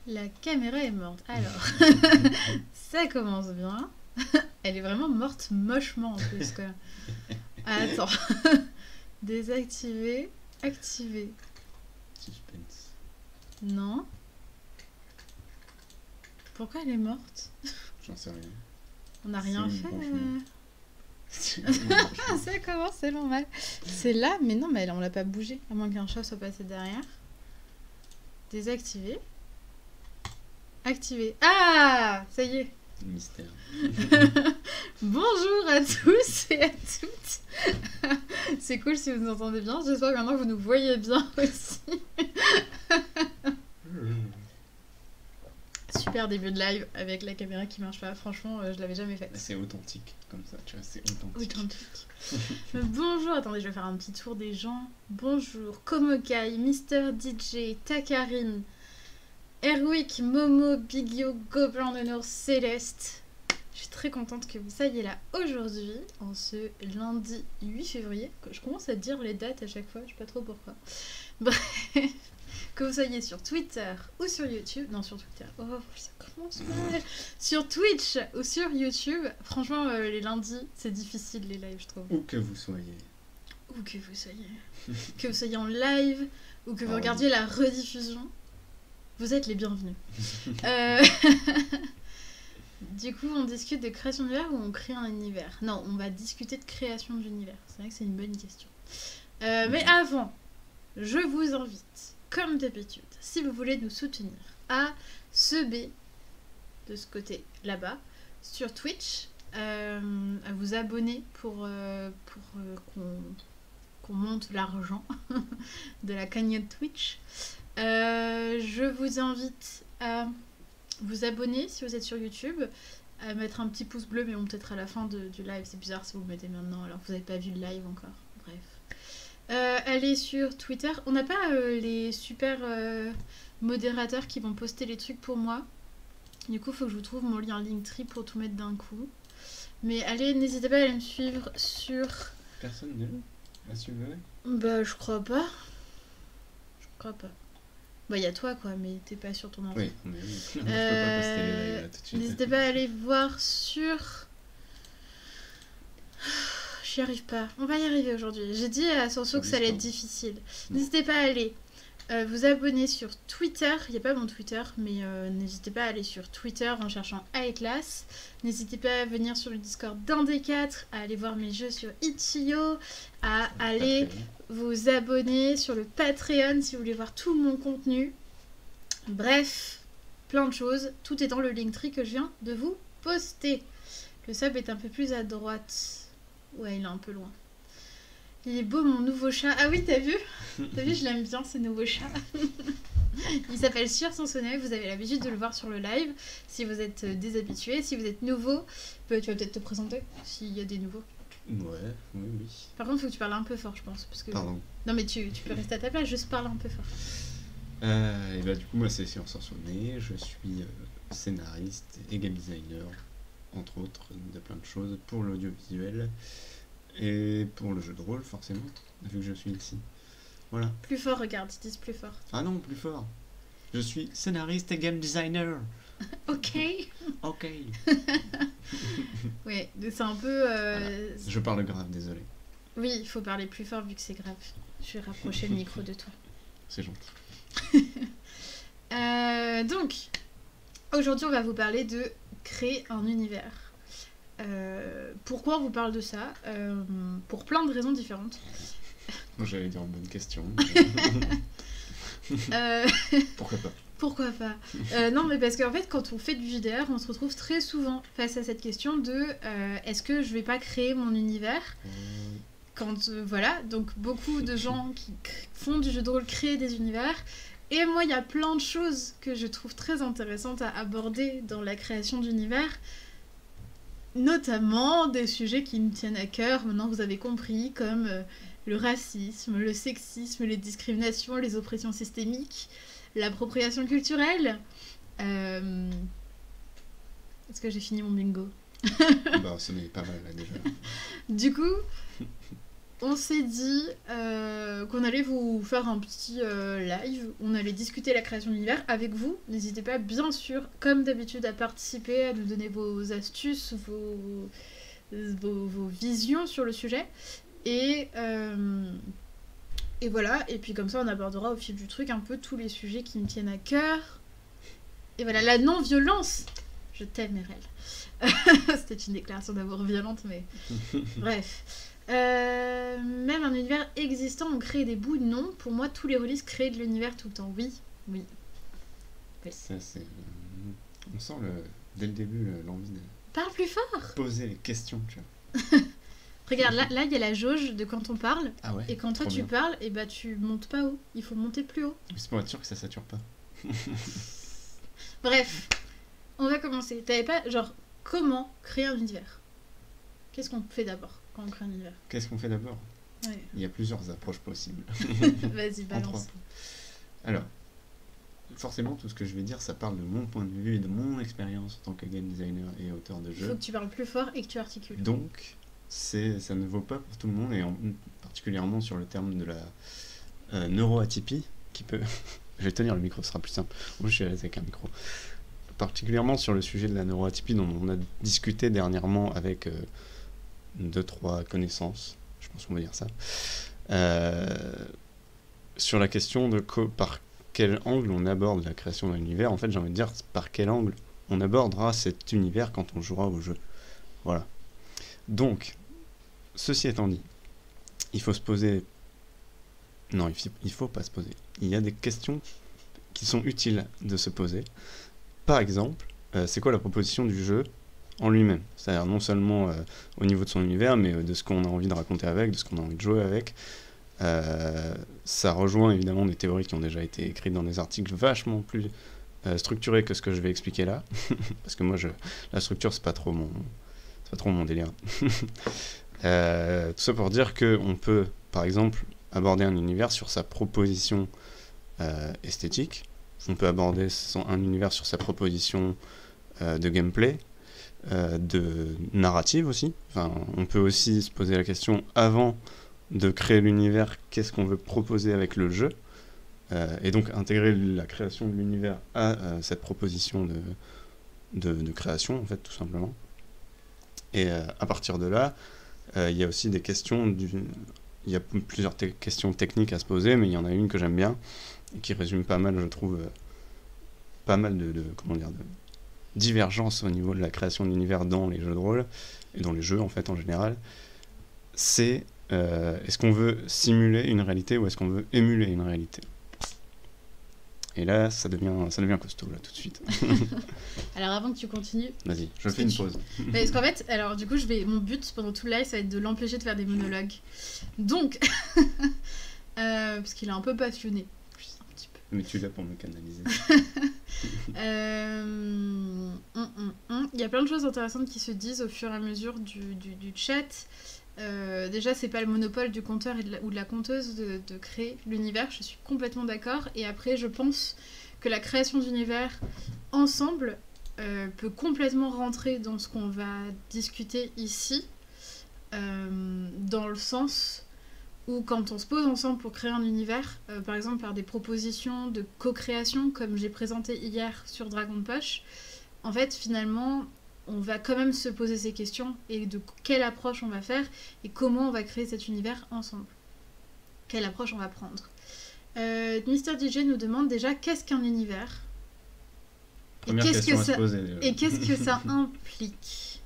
La caméra est morte. Alors, ça commence bien. Elle est vraiment morte mochement en plus, quoi. Attends. Désactiver. Activer. Suspense. Non. Pourquoi elle est morte? J'en sais rien. On n'a rien C'est fait. bon chemin. Ah, ça commence tellement mal. C'est là, mais non, mais on l'a pas bougé. À moins qu'un chat soit passé derrière. Désactiver. Activer. Ah, ça y est. Mystère. Bonjour à tous et à toutes. C'est cool si vous nous entendez bien. J'espère que maintenant vous nous voyez bien aussi. Super début de live avec la caméra qui marche pas. Franchement, je l'avais jamais fait. C'est authentique, comme ça, tu vois, c'est authentique. Authentique. Bonjour, attendez, je vais faire un petit tour des gens. Bonjour, Komokai, Mister DJ, Takarine, Erwick, Momo, Bigio, Gobelin d'honneur, Céleste. Je suis très contente que vous soyez là aujourd'hui, en ce lundi 8 février. Que je commence à dire les dates à chaque fois, je sais pas trop pourquoi. Bref, que vous soyez sur Twitter ou sur YouTube. Non, sur Twitter. Oh, ça commence mal. Sur Twitch ou sur YouTube. Franchement, les lundis, c'est difficile les lives, je trouve. Où que vous soyez. Où que vous soyez. Que vous soyez en live ou que vous Ah, regardiez la rediffusion. Vous êtes les bienvenus. Du coup, on discute de création d'univers ou on crée un univers? Non, on va discuter de création d'univers. C'est vrai que c'est une bonne question. Mais avant, je vous invite, comme d'habitude, si vous voulez nous soutenir, à se b de ce côté là-bas, sur Twitch, à vous abonner pour qu'on monte l'argent de la cagnotte Twitch. Je vous invite à vous abonner si vous êtes sur YouTube, à mettre un petit pouce bleu, mais bon, peut-être à la fin du live. C'est bizarre si vous le mettez maintenant alors que vous n'avez pas vu le live encore. Bref. Allez sur Twitter. On n'a pas les super modérateurs qui vont poster les trucs pour moi. Du coup, il faut que je vous trouve mon lien Linktree pour tout mettre d'un coup. Mais allez, n'hésitez pas à aller me suivre sur... Personne n'est là. Suivre. Bah, je crois pas. Je crois pas. Bah, il y a toi, quoi, mais t'es pas sur ton ordi. Oui, mais oui. Je peux pas poster les lives là tout de suite. N'hésitez pas à aller voir sur... J'y arrive pas. On va y arriver aujourd'hui. J'ai dit à Sanso que ça allait être difficile. N'hésitez pas à aller vous abonner sur Twitter. Il n'y a pas mon Twitter, mais n'hésitez pas à aller sur Twitter en cherchant Aeclas. N'hésitez pas à venir sur le Discord d'un des quatre, à aller voir mes jeux sur Itch.io, à aller vous abonner sur le Patreon si vous voulez voir tout mon contenu. Bref, plein de choses. Tout est dans le Linktree que je viens de vous poster. Le sub est un peu plus à droite. Ouais, il est un peu loin. Il est beau mon nouveau chat. Ah oui, t'as vu? T'as vu, je l'aime bien ce nouveau chat. Il s'appelle Sur Sansonnet. Vous avez l'habitude de le voir sur le live. Si vous êtes déshabitué, si vous êtes nouveau, tu vas peut-être te présenter s'il y a des nouveaux. Ouais, oui. Par contre, il faut que tu parles un peu fort, je pense. Parce que... Pardon. Non, mais tu peux rester à ta place, juste parle un peu fort. Et bah, du coup, moi, c'est Sur Sansonnet. Je suis scénariste et game designer, entre autres, de plein de choses pour l'audiovisuel. Et pour le jeu de rôle, forcément, vu que je suis ici. Voilà. Plus fort, regarde, ils disent plus fort. Ah non, plus fort. Je suis scénariste et game designer. Ok. Ok. Ouais, c'est un peu... Voilà. Je parle grave, désolé. Oui, il faut parler plus fort vu que c'est grave. Je vais rapprocher le micro de toi. C'est gentil. Donc, aujourd'hui, on va vous parler de créer un univers. Pourquoi on vous parle de ça? Pour plein de raisons différentes. Moi, j'allais dire une bonne question. Pourquoi pas? Pourquoi pas? Non, mais parce qu'en fait, quand on fait du JDR, on se retrouve très souvent face à cette question de est-ce que je vais pas créer mon univers? Quand, voilà, donc beaucoup de gens qui font du jeu de rôle créent des univers. Et moi, il y a plein de choses que je trouve très intéressantes à aborder dans la création d'univers. Notamment des sujets qui me tiennent à cœur, maintenant vous avez compris, comme le racisme, le sexisme, les discriminations, les oppressions systémiques, l'appropriation culturelle. Est-ce que j'ai fini mon bingo? Bah, ça n'est pas mal là déjà. Du coup, on s'est dit qu'on allait vous faire un petit live. On allait discuter la création d'univers avec vous. N'hésitez pas, bien sûr, comme d'habitude, à participer, à nous donner vos astuces, vos visions sur le sujet. Et voilà, et puis comme ça, on abordera au fil du truc un peu tous les sujets qui me tiennent à cœur. Et voilà, la non-violence. Je t'aime, Merel. C'était une déclaration d'amour violente, mais... Bref. Même un univers existant, on crée des bouts, non. Pour moi, tous les releases créent de l'univers tout le temps. Oui. Ça, c'est... On sent dès le début l'envie de... Parle plus fort. Poser les questions, tu vois. Regarde, là, il y a la jauge de quand on parle. Ah ouais, et quand toi, tu parles, et bah, tu montes pas haut. Il faut monter plus haut. C'est pour être sûr que ça sature pas. Bref, on va commencer. T'avais pas, genre, comment créer un univers? Qu'est-ce qu'on fait d'abord quand on crée un univers? Qu'est-ce qu'on fait d'abord? Ouais. Il y a plusieurs approches possibles. Vas-y, balance. Alors, forcément, tout ce que je vais dire, ça parle de mon point de vue et de mon expérience en tant que game designer et auteur de jeu. Il faut que tu parles plus fort et que tu articules. Donc, ça ne vaut pas pour tout le monde, et particulièrement sur le terme de la neuroatypie, qui peut... Je vais tenir le micro, ce sera plus simple. Moi, je suis à l'aise avec un micro. Particulièrement sur le sujet de la neuroatypie, dont on a discuté dernièrement avec 2-3 connaissances, je pense qu'on va dire ça, sur la question de par quel angle on aborde la création d'un univers. En fait, j'ai envie de dire par quel angle on abordera cet univers quand on jouera au jeu. Voilà. Donc, ceci étant dit, il faut se poser... Non, il faut pas se poser. Il y a des questions qui sont utiles de se poser. Par exemple, c'est quoi la proposition du jeu en lui-même? C'est-à-dire non seulement au niveau de son univers, mais de ce qu'on a envie de raconter avec, de ce qu'on a envie de jouer avec. Ça rejoint évidemment des théories qui ont déjà été écrites dans des articles vachement plus structurés que ce que je vais expliquer là. Parce que moi, la structure, c'est pas trop mon délire. Tout ça pour dire qu'on peut, par exemple, aborder un univers sur sa proposition esthétique. On peut aborder un univers sur sa proposition de gameplay, de narrative aussi. Enfin, on peut aussi se poser la question, avant de créer l'univers, qu'est-ce qu'on veut proposer avec le jeu, et donc intégrer la création de l'univers à cette proposition de création, en fait, tout simplement. Et à partir de là, il y a aussi des questions il y a plusieurs questions techniques à se poser, mais il y en a une que j'aime bien, et qui résume pas mal, je trouve, pas mal de divergences au niveau de la création d'univers dans les jeux de rôle, et dans les jeux, en fait, en général. C'est, est-ce qu'on veut simuler une réalité, ou est-ce qu'on veut émuler une réalité? Et là, ça devient costaud, là, tout de suite. Alors, avant que tu continues... Vas-y, je fais une pause. Parce qu'en fait, alors, du coup, mon but, pendant tout le live, ça va être de l'empêcher de faire des monologues. Donc, parce qu'il est un peu passionné. Un petit peu. Mais tu es là pour me canaliser. Il y a plein de choses intéressantes qui se disent au fur et à mesure du chat. Déjà, c'est pas le monopole du conteur ou de la conteuse de créer l'univers, je suis complètement d'accord. Et après, je pense que la création d'univers ensemble peut complètement rentrer dans ce qu'on va discuter ici, dans le sens où quand on se pose ensemble pour créer un univers, par exemple par des propositions de co-création comme j'ai présenté hier sur Dragon Poche, en fait finalement on va quand même se poser ces questions et de quelle approche on va faire et comment on va créer cet univers ensemble. Quelle approche on va prendre. Mr DJ nous demande déjà qu'est-ce qu'un univers et qu'est-ce que ça implique.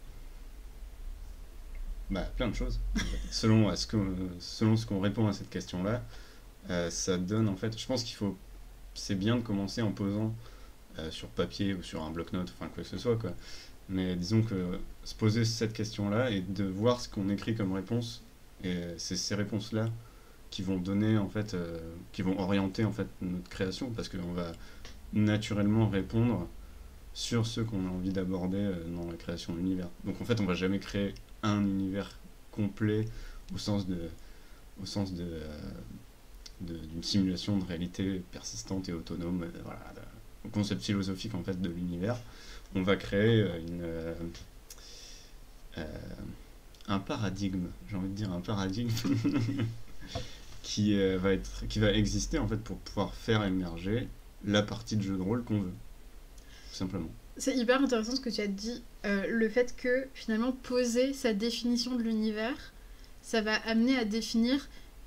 Bah, plein de choses. selon ce qu'on répond à cette question-là, ça donne en fait. Je pense c'est bien de commencer en posant sur papier ou sur un bloc-notes, enfin quoi que ce soit, quoi. Mais disons que se poser cette question-là et de voir ce qu'on écrit comme réponse, et c'est ces réponses-là qui vont donner en fait, qui vont orienter en fait notre création, parce qu'on va naturellement répondre sur ce qu'on a envie d'aborder dans la création de l'univers. Donc en fait, on va jamais créer un univers complet au sens d'une simulation de réalité persistante et autonome, voilà, le concept philosophique en fait de l'univers. On va créer un paradigme, j'ai envie de dire un paradigme, qui va exister en fait pour pouvoir faire émerger la partie de jeu de rôle qu'on veut, tout simplement. C'est hyper intéressant ce que tu as dit, le fait que finalement poser sa définition de l'univers, ça va amener à définir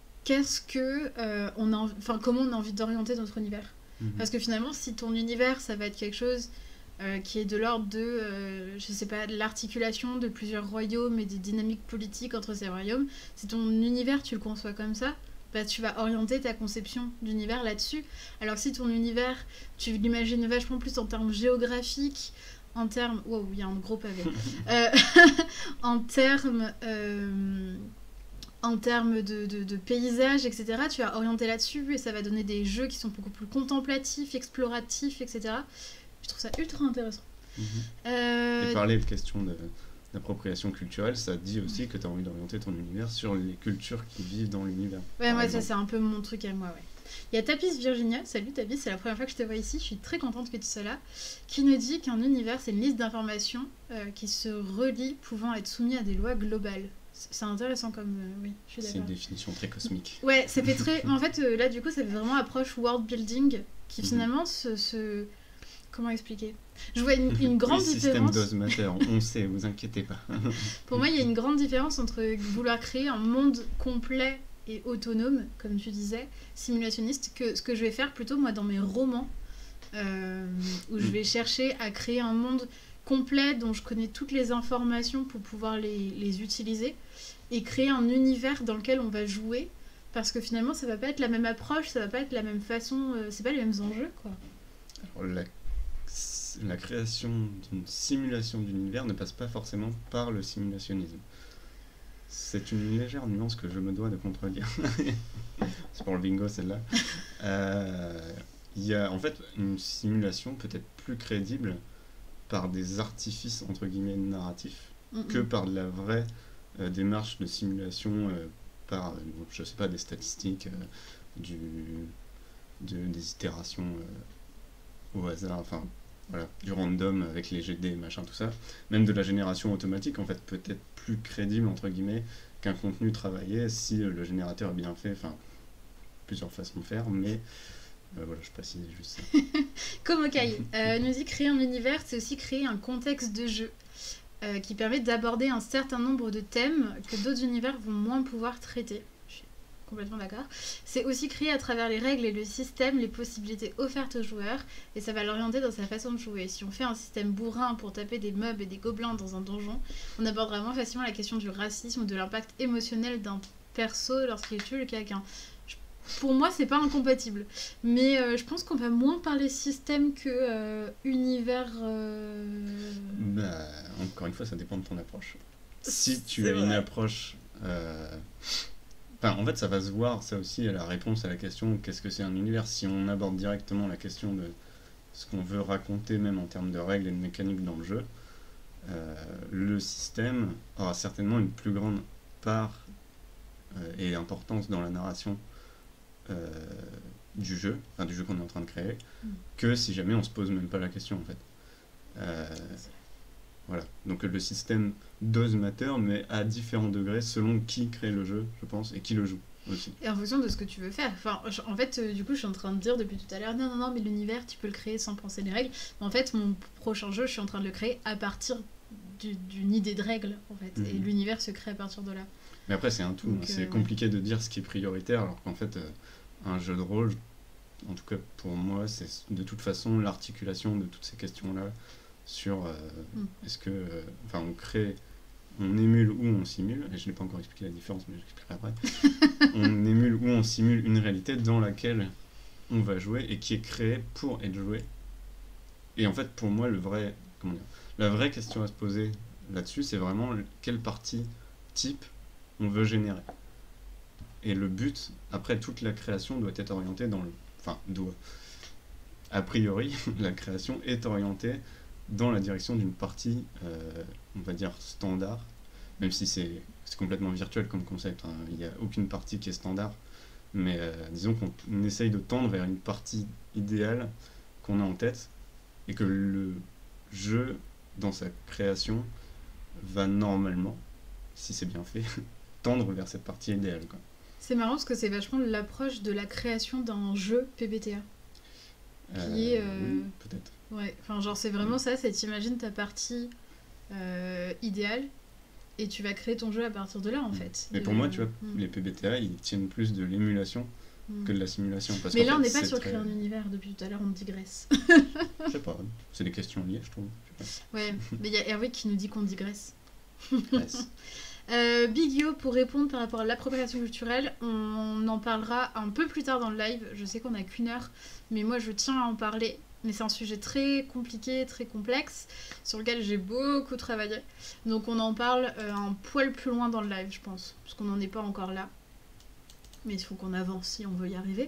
comment on a envie d'orienter notre univers. Parce que finalement, si ton univers, ça va être quelque chose qui est de l'ordre de, je sais pas, de l'articulation de plusieurs royaumes et des dynamiques politiques entre ces royaumes, si ton univers, tu le conçois comme ça, bah, tu vas orienter ta conception d'univers là-dessus. Alors que si ton univers, tu l'imagines vachement plus en termes géographiques, en termes... Wow, il y a un gros pavé. En termes... En termes de paysage, etc., tu vas orienter là-dessus et ça va donner des jeux qui sont beaucoup plus contemplatifs, exploratifs, etc. Je trouve ça ultra intéressant. Et parler de questions d'appropriation culturelle, ça dit aussi que tu as envie d'orienter ton univers sur les cultures qui vivent dans l'univers. Ouais, moi, ça c'est un peu mon truc à moi, ouais. Il y a Tapis Virginia, salut Tapis, c'est la première fois que je te vois ici, je suis très contente que tu sois là, qui nous dit qu'un univers, c'est une liste d'informations qui se relient, pouvant être soumis à des lois globales. C'est intéressant comme... oui, je suis d'accord. C'est une définition très cosmique. Ouais, ça fait très... En fait, là, du coup, ça fait vraiment approche world building, qui finalement Comment expliquer ? Je vois une grande différence... Système d'osmater, on sait, vous inquiétez pas. Pour moi, il y a une grande différence entre vouloir créer un monde complet et autonome, comme tu disais, simulationniste, que ce que je vais faire plutôt, moi, dans mes romans, où je vais chercher à créer un monde complet dont je connais toutes les informations pour pouvoir les utiliser et créer un univers dans lequel on va jouer parce que finalement ça va pas être la même approche, ça va pas être la même façon, c'est pas les mêmes enjeux quoi. Alors, la création d'une simulation d'univers ne passe pas forcément par le simulationnisme. C'est une légère nuance que je me dois de contredire. C'est pour le bingo celle-là. Il y a en fait une simulation peut-être plus crédible par des artifices entre guillemets narratifs que par de la vraie démarche de simulation par je sais pas des statistiques des itérations au hasard, enfin voilà, du random avec les GD machin tout ça, même de la génération automatique en fait peut-être plus crédible entre guillemets qu'un contenu travaillé si le générateur est bien fait, enfin plusieurs façons de faire mais voilà, je précise juste ça. Comme Okai nous dit créer un univers, c'est aussi créer un contexte de jeu qui permet d'aborder un certain nombre de thèmes que d'autres univers vont moins pouvoir traiter. Je suis complètement d'accord. C'est aussi créer à travers les règles et le système les possibilités offertes aux joueurs et ça va l'orienter dans sa façon de jouer. Si on fait un système bourrin pour taper des mobs et des gobelins dans un donjon, on abordera moins facilement la question du racisme ou de l'impact émotionnel d'un perso lorsqu'il tue quelqu'un. Pour moi, c'est pas incompatible. Mais je pense qu'on va moins parler système que univers. Bah, encore une fois, ça dépend de ton approche. Si tu as une approche. En fait, ça va se voir, ça aussi, à la réponse à la question qu'est-ce que c'est un univers. Si on aborde directement la question de ce qu'on veut raconter, même en termes de règles et de mécaniques dans le jeu, le système aura certainement une plus grande part et importance dans la narration. Du jeu qu'on est en train de créer, que si jamais on se pose même pas la question en fait. Voilà. Donc le système dose matter, mais à différents degrés selon qui crée le jeu, je pense, et qui le joue aussi. Et en fonction de ce que tu veux faire. Enfin, en fait, du coup, je suis en train de dire depuis tout à l'heure, non, mais l'univers, tu peux le créer sans penser les règles. Mais en fait, mon prochain jeu, je suis en train de le créer à partir d'une idée de règles, en fait. Et l'univers se crée à partir de là. Mais après, c'est un tout. Donc, c'est compliqué de dire ce qui est prioritaire, alors qu'en fait, un jeu de rôle, en tout cas pour moi, c'est de toute façon l'articulation de toutes ces questions-là sur est-ce que... on émule ou on simule, et je n'ai pas encore expliqué la différence, mais j'expliquerai après. On émule ou on simule une réalité dans laquelle on va jouer et qui est créée pour être jouée. Et en fait, pour moi, la vraie question à se poser là-dessus, c'est vraiment quelle partie type on veut générer. Et le but, après, toute la création doit être orientée dans le... Enfin, a priori, la création est orientée dans la direction d'une partie, on va dire, standard, même si c'est complètement virtuel comme concept, hein. Il n'y a aucune partie qui est standard, mais disons qu'on essaye de tendre vers une partie idéale qu'on a en tête, et que le jeu, dans sa création, va normalement, si c'est bien fait, tendre vers cette partie idéale, quoi. C'est marrant parce que c'est vachement l'approche de la création d'un jeu PBTA. Qui est... Oui, peut-être. Ouais, enfin genre c'est vraiment ça, c'est t'imagines ta partie idéale et tu vas créer ton jeu à partir de là en fait. Mais pour moi, tu vois, les PBTA, ils tiennent plus de l'émulation que de la simulation. Parce mais là, fait, on n'est pas sur créer un univers, depuis tout à l'heure, on digresse. Je sais pas, c'est des questions liées, je trouve. Ouais, mais il y a Hervé qui nous dit qu'on digresse. Yes. Big Yo, pour répondre par rapport à l'appropriation culturelle, on en parlera un peu plus tard dans le live. Je sais qu'on n'a qu'1 heure, mais moi je tiens à en parler. Mais c'est un sujet très compliqué, très complexe, sur lequel j'ai beaucoup travaillé. Donc on en parle un poil plus loin dans le live, je pense, parce qu'on n'en est pas encore là. Mais il faut qu'on avance si on veut y arriver.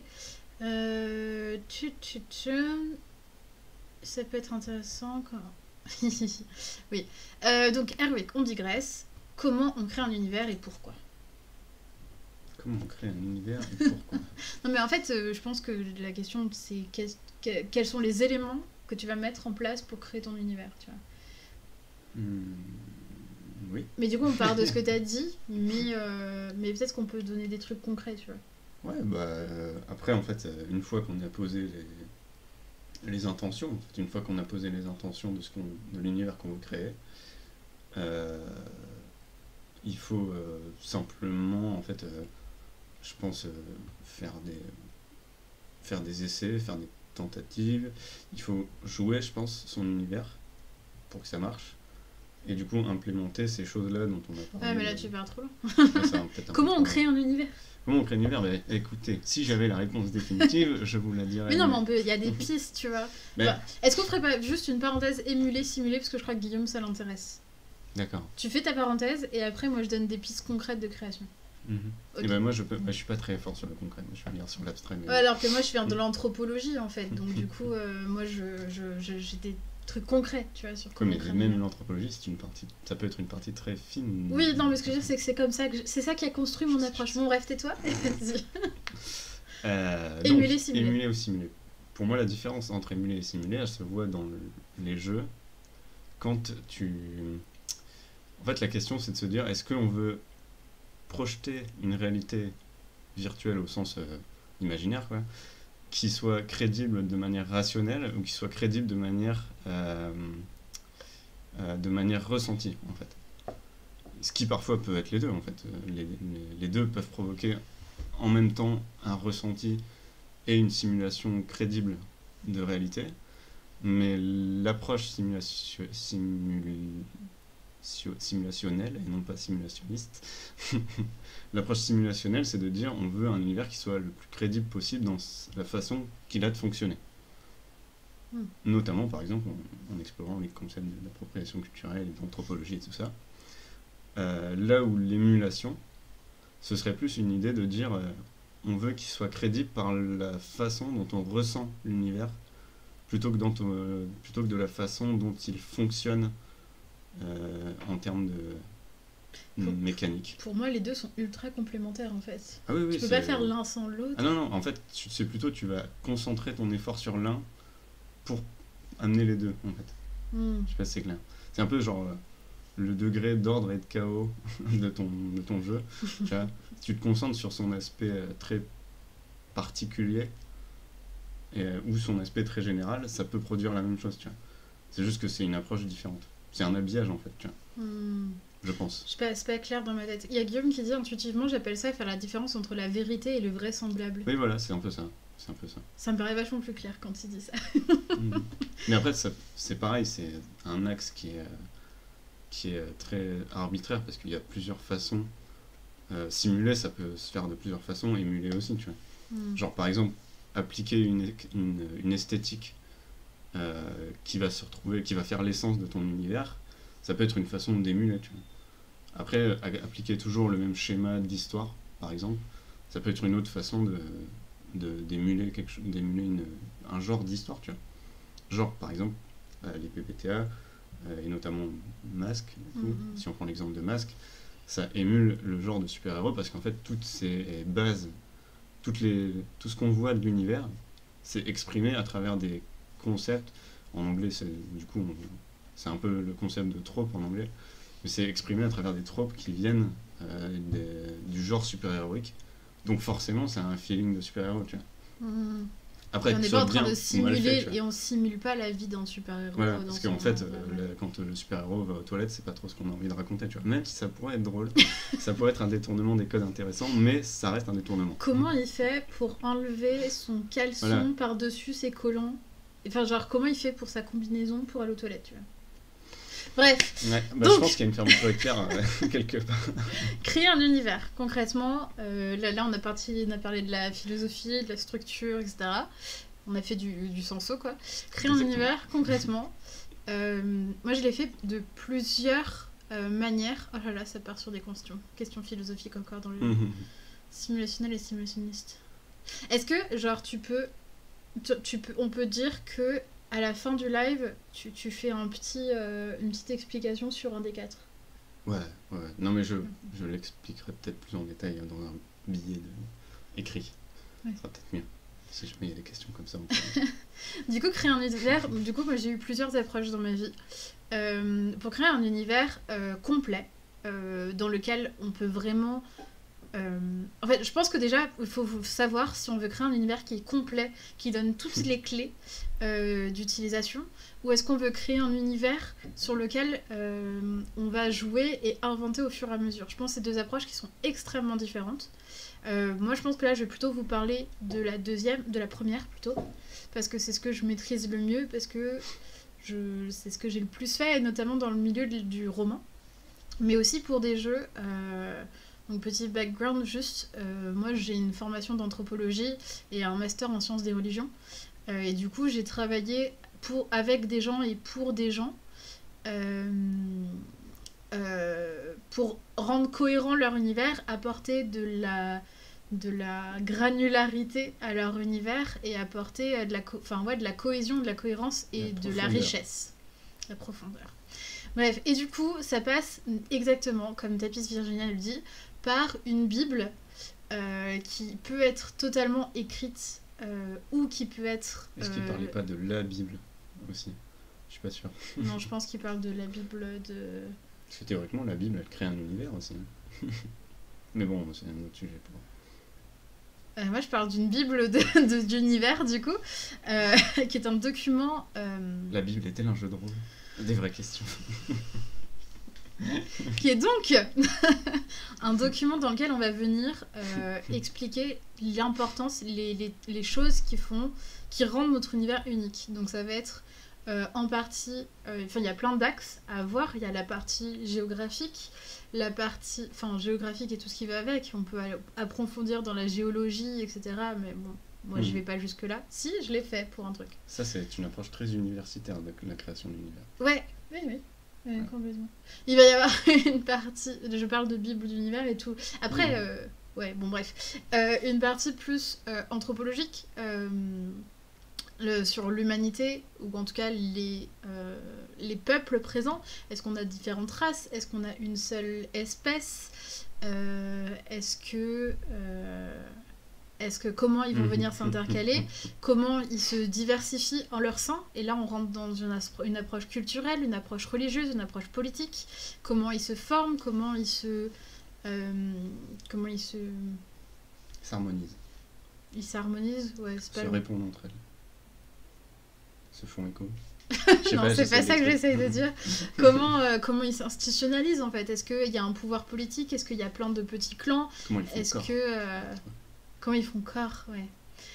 Ça peut être intéressant quand... oui. Donc Hervé, on digresse. Comment on crée un univers et pourquoi? Comment on crée un univers et pourquoi? Non mais en fait, je pense que la question c'est quels sont les éléments que tu vas mettre en place pour créer ton univers, tu vois. Oui. Mais du coup, on part de ce que tu as dit, mais peut-être qu'on peut donner des trucs concrets, tu vois. Ouais, bah après en fait, une fois qu'on a posé les intentions, en fait, une fois qu'on a posé les intentions de l'univers qu'on veut créer, il faut simplement en fait, je pense, faire des essais, faire des tentatives. Il faut jouer, je pense, son univers pour que ça marche. Et du coup, implémenter ces choses-là dont on a parlé. Ah, mais là, tu pars trop loin. Comment on crée un univers? Comment on crée un univers? Bah, écoutez, si j'avais la réponse définitive, je vous la dirais. Mais non, mais il y a des pistes, tu vois. Bah, est-ce qu'on ferait pas juste une parenthèse émulée, simulée? Parce que je crois que Guillaume, ça l'intéresse. D'accord. Tu fais ta parenthèse et après, moi, je donne des pistes concrètes de création. Okay. Et ben moi, je suis pas très fort sur le concret, moi, je suis bien sur l'abstrait. Mais... Ouais, alors que moi, je viens de l'anthropologie, en fait. Donc, du coup, moi, j'ai des trucs concrets, tu vois, sur comment mais même l'anthropologie, c'est une partie, ça peut être une partie très fine. Oui, non, mais ce que je veux dire, c'est que c'est comme ça, c'est ça qui a construit mon approche. Bon, bref, tais-toi. Émuler, simuler. Émuler ou simuler. Pour moi, la différence entre émuler et simuler, elle se voit dans les jeux. Quand tu... En fait, la question, c'est de se dire, est-ce qu'on veut projeter une réalité virtuelle au sens imaginaire, quoi, qui soit crédible de manière rationnelle ou qui soit crédible de manière ressentie, en fait. Ce qui parfois peut être les deux, en fait. Les deux peuvent provoquer en même temps un ressenti et une simulation crédible de réalité, mais l'approche simulationnelle et non pas simulationniste. L'approche simulationnelle, c'est de dire on veut un univers qui soit le plus crédible possible dans la façon qu'il a de fonctionner. Notamment, par exemple, en explorant les concepts d'appropriation culturelle et d'anthropologie et tout ça. Là où l'émulation, ce serait plus une idée de dire on veut qu'il soit crédible par la façon dont on ressent l'univers plutôt que de la façon dont il fonctionne en termes de mécanique. Pour moi, les deux sont ultra complémentaires en fait. Ah oui, tu peux pas faire l'un sans l'autre. Ah non, en fait, c'est plutôt tu vas concentrer ton effort sur l'un pour amener les deux en fait. Je sais pas si c'est clair. C'est un peu genre le degré d'ordre et de chaos de ton jeu. Tu vois, si tu te concentres sur son aspect très particulier ou son aspect très général, ça peut produire la même chose. Tu vois. C'est juste que c'est une approche différente. C'est un habillage en fait, tu vois. Je pense. C'est pas clair dans ma tête. Il y a Guillaume qui dit intuitivement, j'appelle ça faire la différence entre la vérité et le vraisemblable. Oui, voilà, c'est un peu ça. Ça me paraît vachement plus clair quand il dit ça. Mais après, c'est pareil, c'est un axe qui est très arbitraire parce qu'il y a plusieurs façons. Simuler, ça peut se faire de plusieurs façons, émuler aussi, tu vois. Genre, par exemple, appliquer une esthétique qui va se retrouver, qui va faire l'essence de ton univers, ça peut être une façon d'émuler, tu vois. Après, appliquer toujours le même schéma d'histoire, par exemple, ça peut être une autre façon d'émuler un genre d'histoire, tu vois. Genre, par exemple, les PBTA, et notamment Masque, du coup, si on prend l'exemple de Masque, ça émule le genre de super-héros parce qu'en fait, toutes ces bases, tout ce qu'on voit de l'univers, c'est exprimé à travers des concepts. En anglais, c'est un peu le concept de trope en anglais, Mais c'est exprimé à travers des tropes qui viennent du genre super-héroïque. Donc forcément, c'est un feeling de super-héros, tu vois. Après, on n'est pas en train de simuler, et on simule pas la vie d'un super-héros. Voilà, parce qu'en fait, quand le super-héros va aux toilettes, c'est pas trop ce qu'on a envie de raconter, tu vois. Même si ça pourrait être drôle, ça pourrait être un détournement des codes intéressant, mais ça reste un détournement. Comment il fait pour enlever son caleçon par-dessus ses collants? Enfin, genre, comment il fait pour sa combinaison pour aller aux toilettes, tu vois? Bref. Ouais, donc... je pense qu'il y a une fermeture éclair quelque part. Créer un univers, concrètement. Là, on a parlé de la philosophie, de la structure, etc. On a fait du senso, quoi. Créer un univers, concrètement. Moi, je l'ai fait de plusieurs manières. Oh là là, ça part sur des questions philosophiques encore dans le simulationnel et simulationniste. Est-ce que, genre, on peut dire que à la fin du live, tu fais une petite explication sur un des 4. Ouais. Non, mais je l'expliquerai peut-être plus en détail dans un billet écrit. Ouais. Ça sera peut-être mieux. Si jamais il y a des questions comme ça. Du coup, créer un univers... Du coup, moi, j'ai eu plusieurs approches dans ma vie. Pour créer un univers complet, dans lequel on peut vraiment... En fait, je pense que déjà, il faut savoir si on veut créer un univers qui est complet, qui donne toutes les clés d'utilisation, ou est-ce qu'on veut créer un univers sur lequel on va jouer et inventer au fur et à mesure. Je pense que c'est deux approches qui sont extrêmement différentes. Moi, je pense que là, je vais plutôt vous parler de la première plutôt, parce que c'est ce que je maîtrise le mieux, parce que c'est ce que j'ai le plus fait, et notamment dans le milieu du roman, mais aussi pour des jeux... Donc petit background juste, moi j'ai une formation d'anthropologie et un master en sciences des religions. Et du coup j'ai travaillé avec des gens et pour des gens pour rendre cohérent leur univers, apporter de la granularité à leur univers et apporter de la cohésion, de la cohérence et de la richesse, la profondeur. Bref, et du coup ça passe exactement comme Tapis Virginia le dit, par une Bible qui peut être totalement écrite ou qui peut être... Est-ce qu'il parlait pas de la Bible aussi? Je suis pas sûr. Non, je pense qu'il parle de la Bible de... Parce que théoriquement, la Bible, elle crée un univers aussi. Mais bon, c'est un autre sujet pour... moi, je parle d'une Bible d'univers, du coup, qui est un document... La Bible est-elle un jeu de rôle? Des vraies questions. Qui est donc un document dans lequel on va venir expliquer l'importance, les choses qui rendent notre univers unique. Donc ça va être en partie, il y a plein d'axes à voir. Il y a la partie géographique, géographique et tout ce qui va avec. On peut approfondir dans la géologie, etc. Mais bon, moi je vais pas jusque là. Si, je l'ai fait pour un truc. Ça c'est une approche très universitaire de la création de l'univers. Ouais, oui. Ouais. Complètement. Il va y avoir une partie, je parle de Bible d'univers et tout. Après, une partie plus anthropologique sur l'humanité, ou en tout cas les peuples présents. Est-ce qu'on a différentes races? Est-ce qu'on a une seule espèce? Comment ils vont venir s'intercaler, comment ils se diversifient en leur sein, et là on rentre dans une approche culturelle, une approche religieuse, une approche politique, comment ils se forment, comment ils se s'harmonisent. Ils s'harmonisent, ouais, c'est pas se répondent entre elles. Se font écho. Non, c'est pas ça que j'essaye de dire. Comment ils s'institutionnalisent en fait? Est-ce qu'il y a un pouvoir politique? Est-ce qu'il y a plein de petits clans? Comment ils font corps? Comment ils font corps, ouais.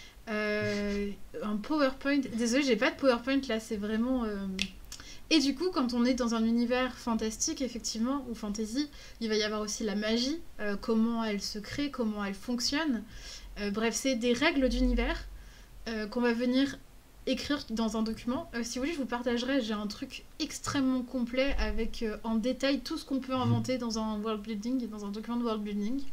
Un PowerPoint. Désolée, j'ai pas de PowerPoint là, c'est vraiment... Et du coup, quand on est dans un univers fantastique, effectivement, ou fantasy, il va y avoir aussi la magie, comment elle se crée, comment elle fonctionne. Bref, c'est des règles d'univers qu'on va venir écrire dans un document. Si vous voulez, je vous partagerai, j'ai un truc extrêmement complet avec en détail tout ce qu'on peut inventer dans un world building, dans un document de world building.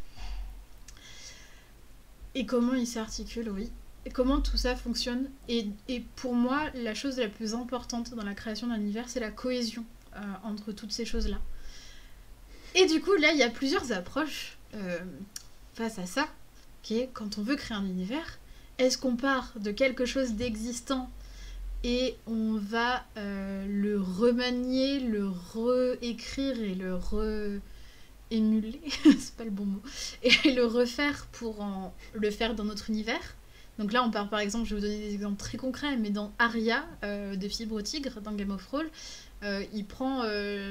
Et comment il s'articule, oui. Et comment tout ça fonctionne. Et pour moi, la chose la plus importante dans la création d'un univers, c'est la cohésion entre toutes ces choses-là. Et du coup, là, il y a plusieurs approches face à ça, qui est quand on veut créer un univers, est-ce qu'on part de quelque chose d'existant et on va le remanier, le réécrire et le émuler, c'est pas le bon mot, et le refaire pour le faire dans notre univers. Donc là, on part par exemple, je vais vous donner des exemples très concrets, mais dans Arya de Fibre au Tigre, dans Game of Thrones, il prend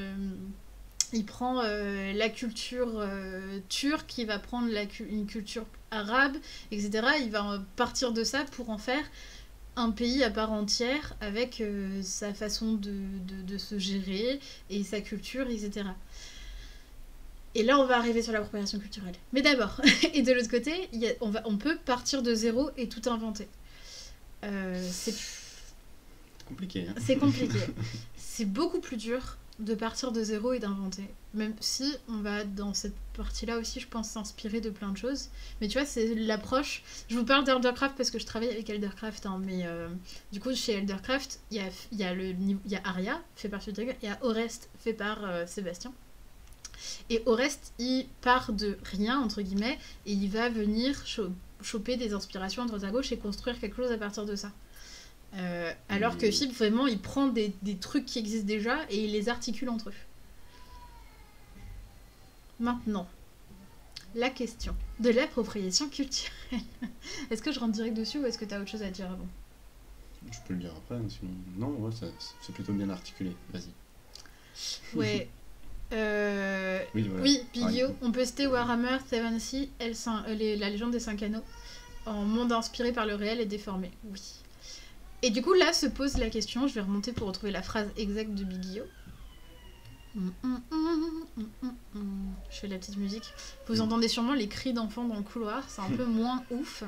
la culture turque, il va prendre une culture arabe, etc. Il va partir de ça pour en faire un pays à part entière avec sa façon de se gérer et sa culture, etc. Et là, on va arriver sur l'appropriation culturelle. Mais d'abord, et de l'autre côté, on peut partir de zéro et tout inventer. C'est compliqué. Hein. C'est compliqué. C'est beaucoup plus dur de partir de zéro et d'inventer. Même si on va, dans cette partie-là aussi, je pense, s'inspirer de plein de choses. Mais tu vois, c'est l'approche... Je vous parle d'Eldercraft parce que je travaille avec Eldercraft, hein, mais du coup, chez Eldercraft, il y a Arya, fait par Cédric, et il y a Orest, fait par Sébastien. Et Orest, il part de rien, entre guillemets, et il va venir choper des inspirations à droite à gauche et construire quelque chose à partir de ça. Alors que Fibre, vraiment, il prend des trucs qui existent déjà et il les articule entre eux. Maintenant, la question de l'appropriation culturelle. Est-ce que je rentre direct dessus ou est-ce que tu as autre chose à dire avant ? Je peux le dire après, hein, sinon... Non, ouais, c'est plutôt bien articulé, vas-y. Ouais. Oui, voilà. Oui, Bigio, on peut citer Warhammer 7 la légende des 5 anneaux, en monde inspiré par le réel et déformé. Oui. Et du coup, là se pose la question, je vais remonter pour retrouver la phrase exacte de Bigio. Je fais la petite musique. Vous entendez sûrement les cris d'enfants dans le couloir, c'est un peu moins ouf.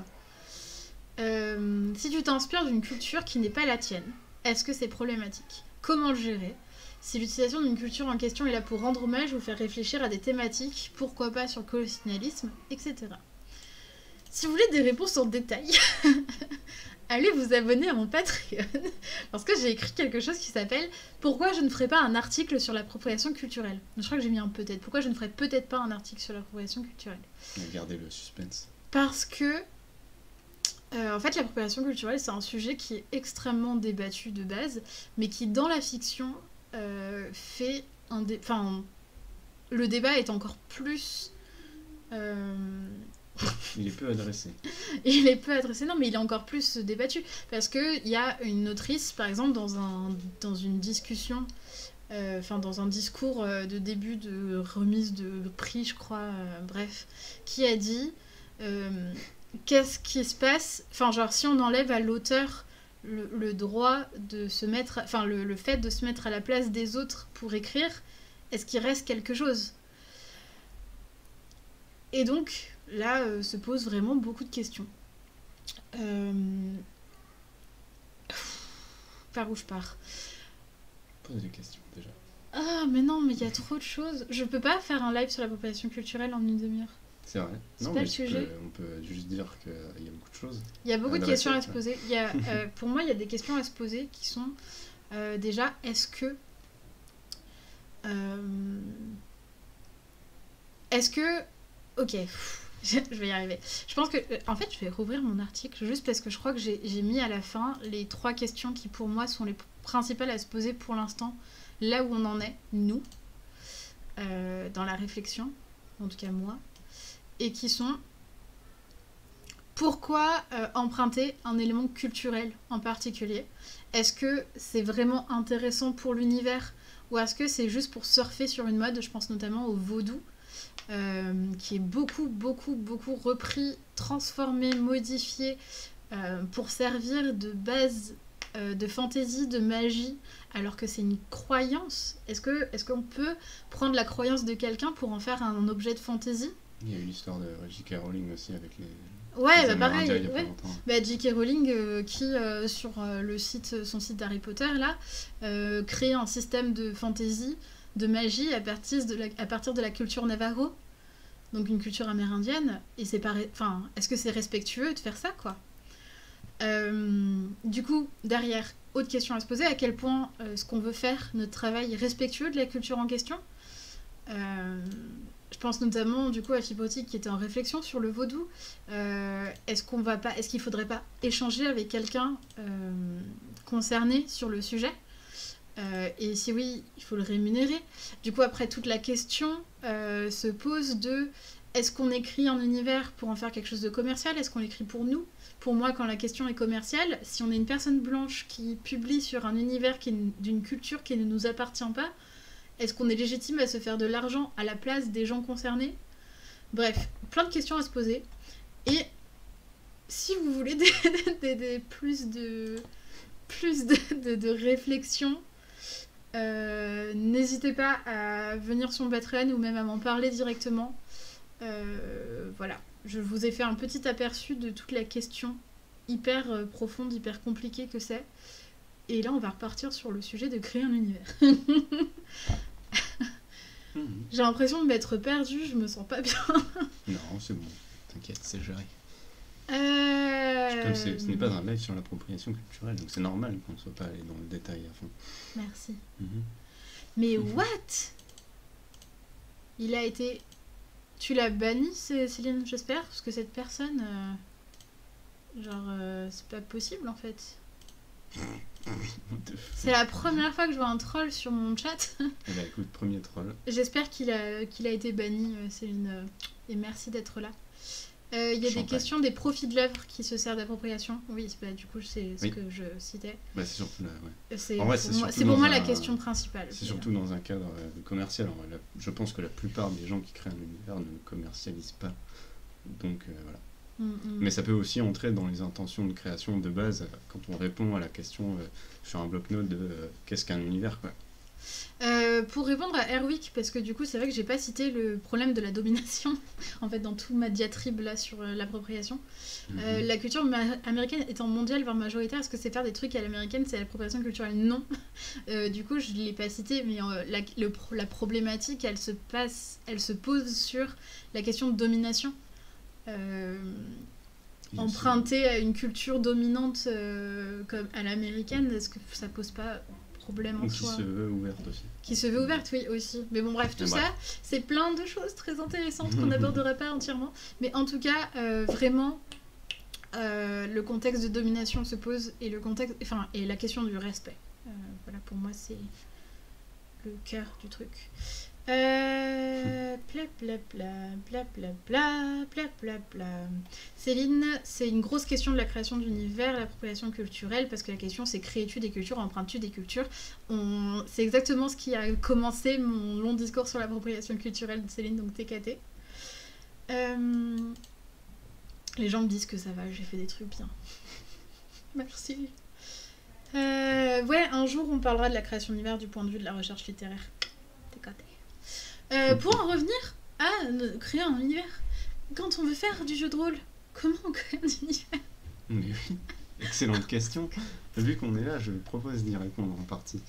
Si tu t'inspires d'une culture qui n'est pas la tienne, est-ce que c'est problématique ? Comment le gérer ? Si l'utilisation d'une culture en question est là pour rendre hommage ou faire réfléchir à des thématiques, pourquoi pas sur le colonialisme, etc. Si vous voulez des réponses en détail, allez vous abonner à mon Patreon, parce que j'ai écrit quelque chose qui s'appelle « Pourquoi je ne ferai pas un article sur l'appropriation culturelle ?» Je crois que j'ai mis un peut-être. Pourquoi je ne ferai peut-être pas un article sur l'appropriation culturelle ? Gardez le suspense. Parce que, en fait, l'appropriation culturelle, c'est un sujet qui est extrêmement débattu de base, mais qui, dans la fiction... fait le débat est encore plus il est peu adressé. Non, mais il est encore plus débattu parce que il y a une autrice par exemple dans une discussion dans un discours de début de remise de prix, je crois, bref, qui a dit qu'est-ce qui se passe, si on enlève à l'auteur le droit de se mettre... le fait de se mettre à la place des autres pour écrire, est-ce qu'il reste quelque chose ? Et donc, là, se posent vraiment beaucoup de questions. Par où je pars ? Posez des questions, déjà. Ah, mais non, mais il y a trop de choses. Je peux pas faire un live sur l'appropriation culturelle en une demi-heure. C'est vrai. C'est pas le sujet. On peut juste dire qu'il y a beaucoup de choses. Il y a beaucoup de questions à se poser. Pour moi, il y a des questions à se poser qui sont déjà, est-ce que... Ok, je vais y arriver. Je pense que... En fait, je vais rouvrir mon article juste parce que je crois que j'ai mis à la fin les 3 questions qui, pour moi, sont les principales à se poser pour l'instant, là où on en est, nous, dans la réflexion, en tout cas moi. Et qui sont pourquoi emprunter un élément culturel en particulier ? Est-ce que c'est vraiment intéressant pour l'univers ou est-ce que c'est juste pour surfer sur une mode ? Je pense notamment au vaudou, qui est beaucoup repris, transformé, modifié pour servir de base de fantaisie, de magie, alors que c'est une croyance. Est-ce qu'on peut prendre la croyance de quelqu'un pour en faire un objet de fantaisie ? Il y a eu l'histoire de J.K. Rowling aussi avec les... Ouais, les pareil. Ouais. J.K. Rowling qui, sur son site d'Harry Potter, là, crée un système de fantasy, de magie à partir de la culture Navajo, donc une culture amérindienne. Et c'est est-ce que c'est respectueux de faire ça, quoi ? Du coup, derrière, autre question à se poser, à quel point ce qu'on veut faire, notre travail, est respectueux de la culture en question ? Je pense notamment du coup à Fibre-au-Tigre qui était en réflexion sur le vaudou. Est-ce qu'il faudrait pas échanger avec quelqu'un concerné sur le sujet. Et si oui, il faut le rémunérer. Du coup, après, toute la question se pose de est-ce qu'on écrit un univers pour en faire quelque chose de commercial? Est-ce qu'on l'écrit pour nous? Pour moi, quand la question est commerciale, si on est une personne blanche qui publie sur un univers qui est d'une culture qui ne nous appartient pas, est-ce qu'on est légitime à se faire de l'argent à la place des gens concernés? Bref, plein de questions à se poser. Et si vous voulez plus de réflexion, n'hésitez pas à venir sur mon Patreon ou même à m'en parler directement. Voilà, je vous ai fait un petit aperçu de toute la question hyper profonde, hyper compliquée que c'est. Et là, on va repartir sur le sujet de créer un univers. J'ai l'impression de m'être perdue, je me sens pas bien. Non, c'est bon, t'inquiète, c'est géré. Comme ce n'est pas un live sur l'appropriation culturelle, donc c'est normal qu'on ne soit pas allé dans le détail à fond. Merci. Mais what? Il a été... Tu l'as banni, Céline, j'espère? Parce que cette personne... c'est pas possible, en fait. C'est la première fois que je vois un troll sur mon chat. Eh ben écoute, premier troll. J'espère qu'il a été banni, Céline. Et merci d'être là. Il y a des questions des profits de l'œuvre qui se servent d'appropriation. Oui, du coup, c'est ce que je citais. Bah, c'est surtout là, ouais. C'est pour moi la question principale. C'est surtout dans un cadre commercial. Je pense que la plupart des gens qui créent un univers ne le commercialisent pas. Donc voilà. Mais ça peut aussi entrer dans les intentions de création de base quand on répond à la question sur un bloc-notes de qu'est-ce qu'un univers, quoi. Pour répondre à Erwick, parce que du coup c'est vrai que j'ai pas cité le problème de la domination en fait dans toute ma diatribe là sur l'appropriation. La culture américaine étant mondiale voire majoritaire, est-ce que c'est faire des trucs à l'américaine, c'est l'appropriation culturelle? Non. Du coup je l'ai pas cité, mais la problématique elle se pose sur la question de domination. Emprunter à une culture dominante comme à l'américaine, est-ce que ça pose pas problème en soi? Qui se veut ouverte aussi. Qui se veut ouverte, oui, aussi. Mais bon, bref, tout ça, c'est plein de choses très intéressantes qu'on n'abordera pas entièrement. Mais en tout cas, vraiment, le contexte de domination se pose et et la question du respect. Voilà, pour moi, c'est le cœur du truc. Céline, c'est une grosse question de la création d'univers, l'appropriation culturelle, parce que la question c'est crées-tu des cultures, empruntes-tu des cultures? C'est exactement ce qui a commencé mon long discours sur l'appropriation culturelle de Céline, donc TKT. Les gens me disent que ça va, j'ai fait des trucs bien. Merci. Ouais, un jour on parlera de la création d'univers du point de vue de la recherche littéraire. TKT. Pour en revenir à créer un univers, quand on veut faire du jeu de rôle, comment on crée un univers? Mais oui, excellente question. Vu qu'on est là, je propose d'y répondre en partie.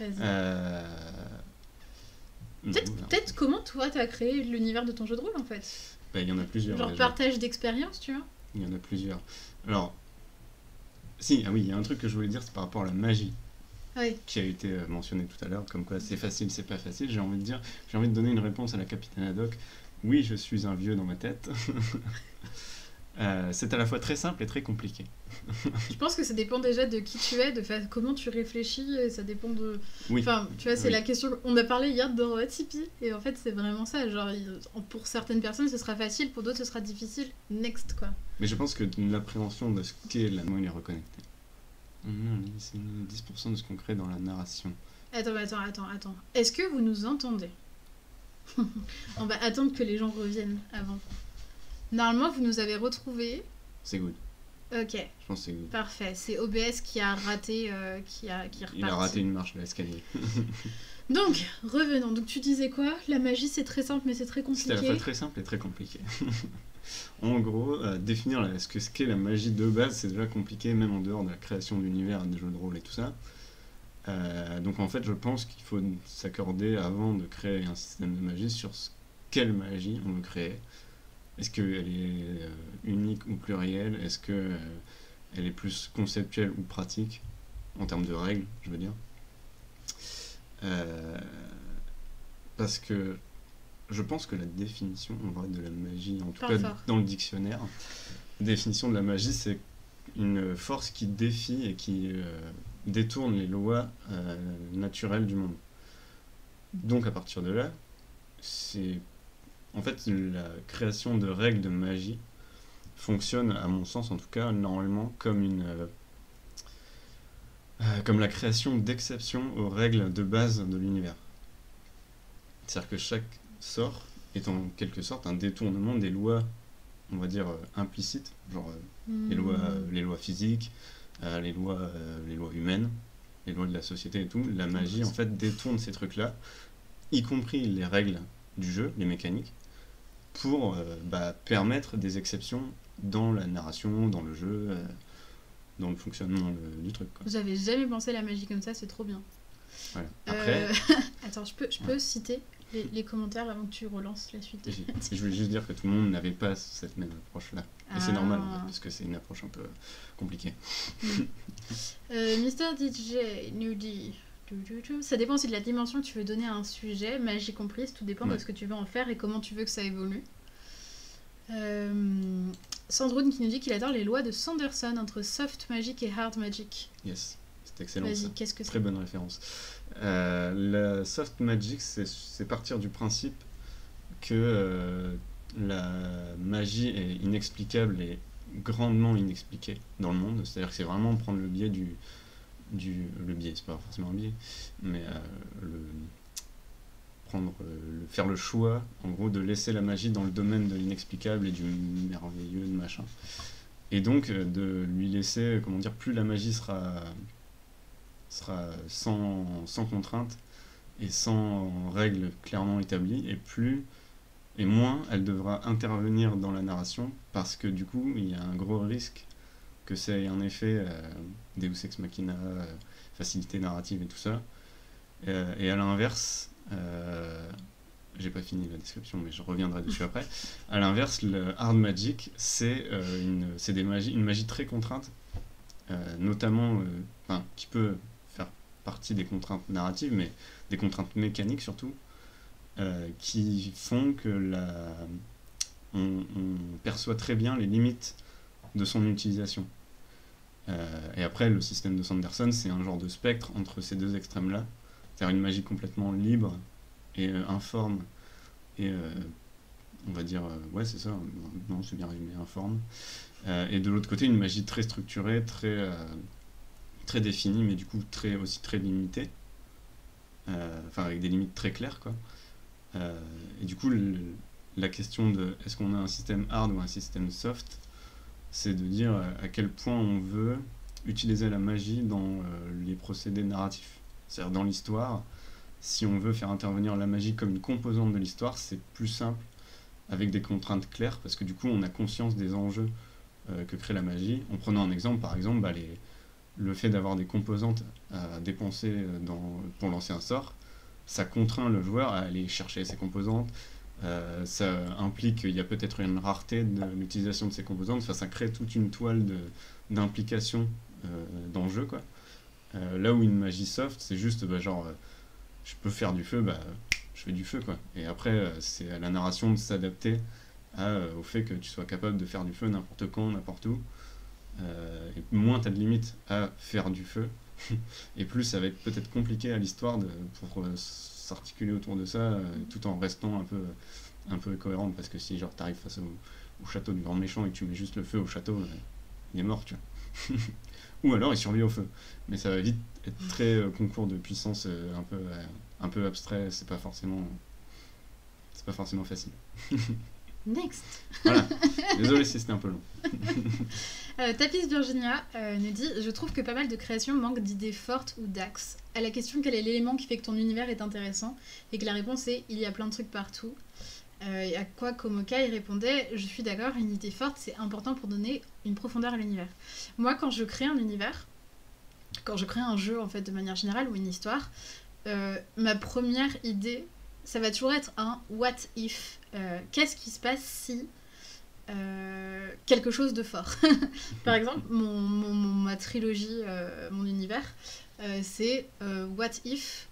Peut-être comment toi t'as créé l'univers de ton jeu de rôle en fait? Il y en a plusieurs. Genre déjà. Partage d'expérience, tu vois? Il y en a plusieurs. Alors, il y a un truc que je voulais dire, c'est par rapport à la magie. Oui. Qui a été mentionné tout à l'heure, comme quoi c'est facile, c'est pas facile. J'ai envie de donner une réponse à la capitaine Haddock. Oui, je suis un vieux dans ma tête. C'est à la fois très simple et très compliqué. Je pense que ça dépend déjà de qui tu es, comment tu réfléchis, et ça dépend de... Oui. Enfin, tu vois, c'est la question... On a parlé hier de Tipeee, et en fait, c'est vraiment ça. Genre, pour certaines personnes, ce sera facile, pour d'autres, ce sera difficile. Next, quoi. Mais je pense que l'appréhension de ce qu'est la il est reconnecté. C'est 10% de ce qu'on crée dans la narration. Attends. Est-ce que vous nous entendez? On va attendre que les gens reviennent avant. Normalement, vous nous avez retrouvés. C'est good. Ok. Je pense que c'est good. Parfait. C'est OBS qui a raté, qui est reparti. Il a raté une marche de l'escalier. Donc, revenons. Donc, tu disais quoi? La magie, c'est très simple, mais c'est très compliqué. C'est à la fois très simple et très compliqué. En gros, définir ce qu'est la magie de base, c'est déjà compliqué, même en dehors de la création d'univers, des jeux de rôle et tout ça. Donc en fait, je pense qu'il faut s'accorder avant de créer un système de magie sur quelle magie on veut créer. Est-ce qu'elle est unique ou plurielle? Est-ce qu'elle est plus conceptuelle ou pratique? En termes de règles, je veux dire. Parce que je pense que la définition en vrai de la magie, en tout cas dans le dictionnaire, la définition de la magie, c'est une force qui défie et qui détourne les lois naturelles du monde. Donc à partir de là, c'est en fait la création de règles de magie fonctionne, à mon sens en tout cas, normalement comme la création d'exceptions aux règles de base de l'univers. C'est-à-dire que chaque sort est en quelque sorte un détournement des lois, on va dire, implicites, genre les lois physiques, les lois humaines, les lois de la société et tout. La magie, en fait, détourne ces trucs-là, y compris les règles du jeu, les mécaniques, pour permettre des exceptions dans la narration, dans le jeu, dans le fonctionnement du truc, quoi. Vous avez jamais pensé la magie comme ça, c'est trop bien. Voilà. Après... Attends, je peux citer les commentaires avant que tu relances la suite. Je voulais juste dire que tout le monde n'avait pas cette même approche-là. Et c'est normal, en fait, parce que c'est une approche un peu compliquée. Mister DJ nous dit... Ça dépend aussi de la dimension que tu veux donner à un sujet, magie comprise, tout dépend de ce que tu veux en faire et comment tu veux que ça évolue. Sandrone qui nous dit qu'il adore les lois de Sanderson entre soft magic et hard magic. Yes, c'est excellent. Vas-y, qu'est-ce que c'est ? Très bonne référence. La soft magic, c'est partir du principe que la magie est inexplicable et grandement inexpliquée dans le monde. C'est-à-dire que c'est vraiment prendre le biais le biais, c'est pas forcément un biais, mais faire le choix, en gros, de laisser la magie dans le domaine de l'inexplicable et du merveilleux, de machin. Et donc, de lui laisser, comment dire, plus la magie sera sans contrainte et sans règles clairement établies, et moins elle devra intervenir dans la narration, parce que du coup, il y a un gros risque que ça ait un effet Deus Ex Machina, facilité narrative et tout ça. Et à l'inverse, j'ai pas fini la description, mais je reviendrai dessus après. À l'inverse, le hard magic, c'est une magie très contrainte, notamment, qui peut faire partie des contraintes narratives, mais des contraintes mécaniques surtout, qui font que on perçoit très bien les limites de son utilisation. Et après, le système de Sanderson, c'est un genre de spectre entre ces deux extrêmes-là. C'est-à-dire une magie complètement libre et informe, et on va dire, ouais c'est ça, non c'est bien résumé, informe. Et de l'autre côté, une magie très structurée, très définie, mais du coup aussi très limitée, avec des limites très claires, quoi. Et du coup, la question de est-ce qu'on a un système hard ou un système soft, c'est de dire à quel point on veut utiliser la magie dans les procédés narratifs. C'est-à-dire dans l'histoire, si on veut faire intervenir la magie comme une composante de l'histoire, c'est plus simple avec des contraintes claires, parce que du coup on a conscience des enjeux que crée la magie. En prenant un exemple, par exemple, le fait d'avoir des composantes à dépenser pour lancer un sort, ça contraint le joueur à aller chercher ses composantes. Ça implique qu'il y a peut-être une rareté de l'utilisation de ces composantes. Enfin, ça crée toute une toile d'implications dans le jeu, quoi. Là où une magie soft, c'est juste je peux faire du feu, je fais du feu, quoi. Et après, c'est à la narration de s'adapter au fait que tu sois capable de faire du feu n'importe quand, n'importe où. Et moins tu as de limites à faire du feu, et plus ça va être peut-être compliqué à l'histoire pour s'articuler autour de ça, tout en restant un peu cohérente, parce que si genre t'arrives face au château du grand méchant et que tu mets juste le feu au château, il est mort, tu vois. Ou alors il survit au feu. Mais ça va vite être très concours de puissance, un peu abstrait, c'est pas forcément facile. Next. Voilà, désolé si c'était un peu long. Tapis Virginia nous dit « Je trouve que pas mal de créations manquent d'idées fortes ou d'axes. À la question quel est l'élément qui fait que ton univers est intéressant, et que la réponse est « Il y a plein de trucs partout ». Et à quoi Komoka il répondait « Je suis d'accord, une idée forte c'est important pour donner une profondeur à l'univers. » Moi quand je crée un univers, quand je crée un jeu en fait de manière générale ou une histoire, ma première idée ça va toujours être un what if. Qu'est-ce qui se passe si quelque chose de fort. Par exemple, ma trilogie, mon univers, c'est what if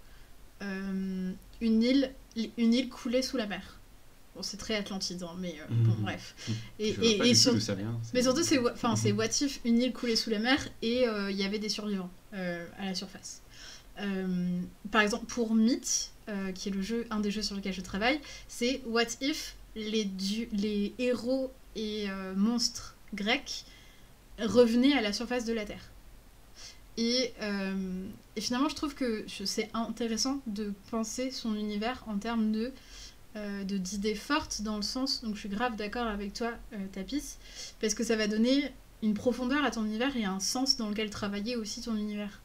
une île coulait sous la mer. Bon, c'est très Atlantide, hein, mais bon, bref. Et surtout, c'est what if une île coulait sous la mer et il y avait des survivants. à la surface. Par exemple, pour Myth, qui est un des jeux sur lesquels je travaille, c'est what if les héros et monstres grecs revenaient à la surface de la Terre. Et finalement, je trouve que c'est intéressant de penser son univers en termes d'idées fortes, dans le sens, donc je suis grave d'accord avec toi, Tapis, parce que ça va donner une profondeur à ton univers et un sens dans lequel travailler aussi ton univers.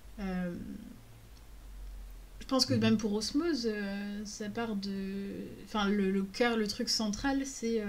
Je pense que même pour Osmose, ça part de... Enfin, le cœur, le truc central, c'est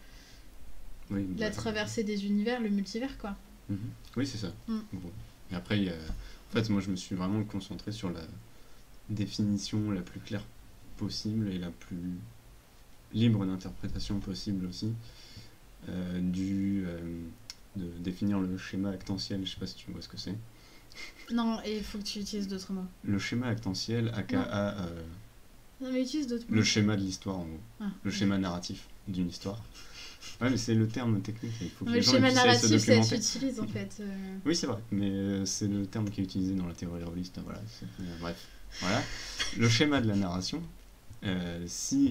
la traversée des univers, le multivers, quoi. Oui, c'est ça. Bon. Et après, en fait, moi, je me suis vraiment concentré sur la définition la plus claire possible et la plus libre d'interprétation possible aussi, de définir le schéma actentiel. Je sais pas si tu vois ce que c'est. Non, et il faut que tu utilises d'autres mots. Le schéma actentiel, aka... Non, mais utilise d'autres mots. Le schéma de l'histoire, en gros. Le schéma narratif d'une histoire. Ouais, mais c'est le terme technique. Il faut que les gens schéma puissent narratif, se documenter. ça s'utilise en fait. Oui, c'est vrai, mais c'est le terme qui est utilisé dans la théorie rôliste. Voilà, bref. Voilà. Le schéma de la narration, s'il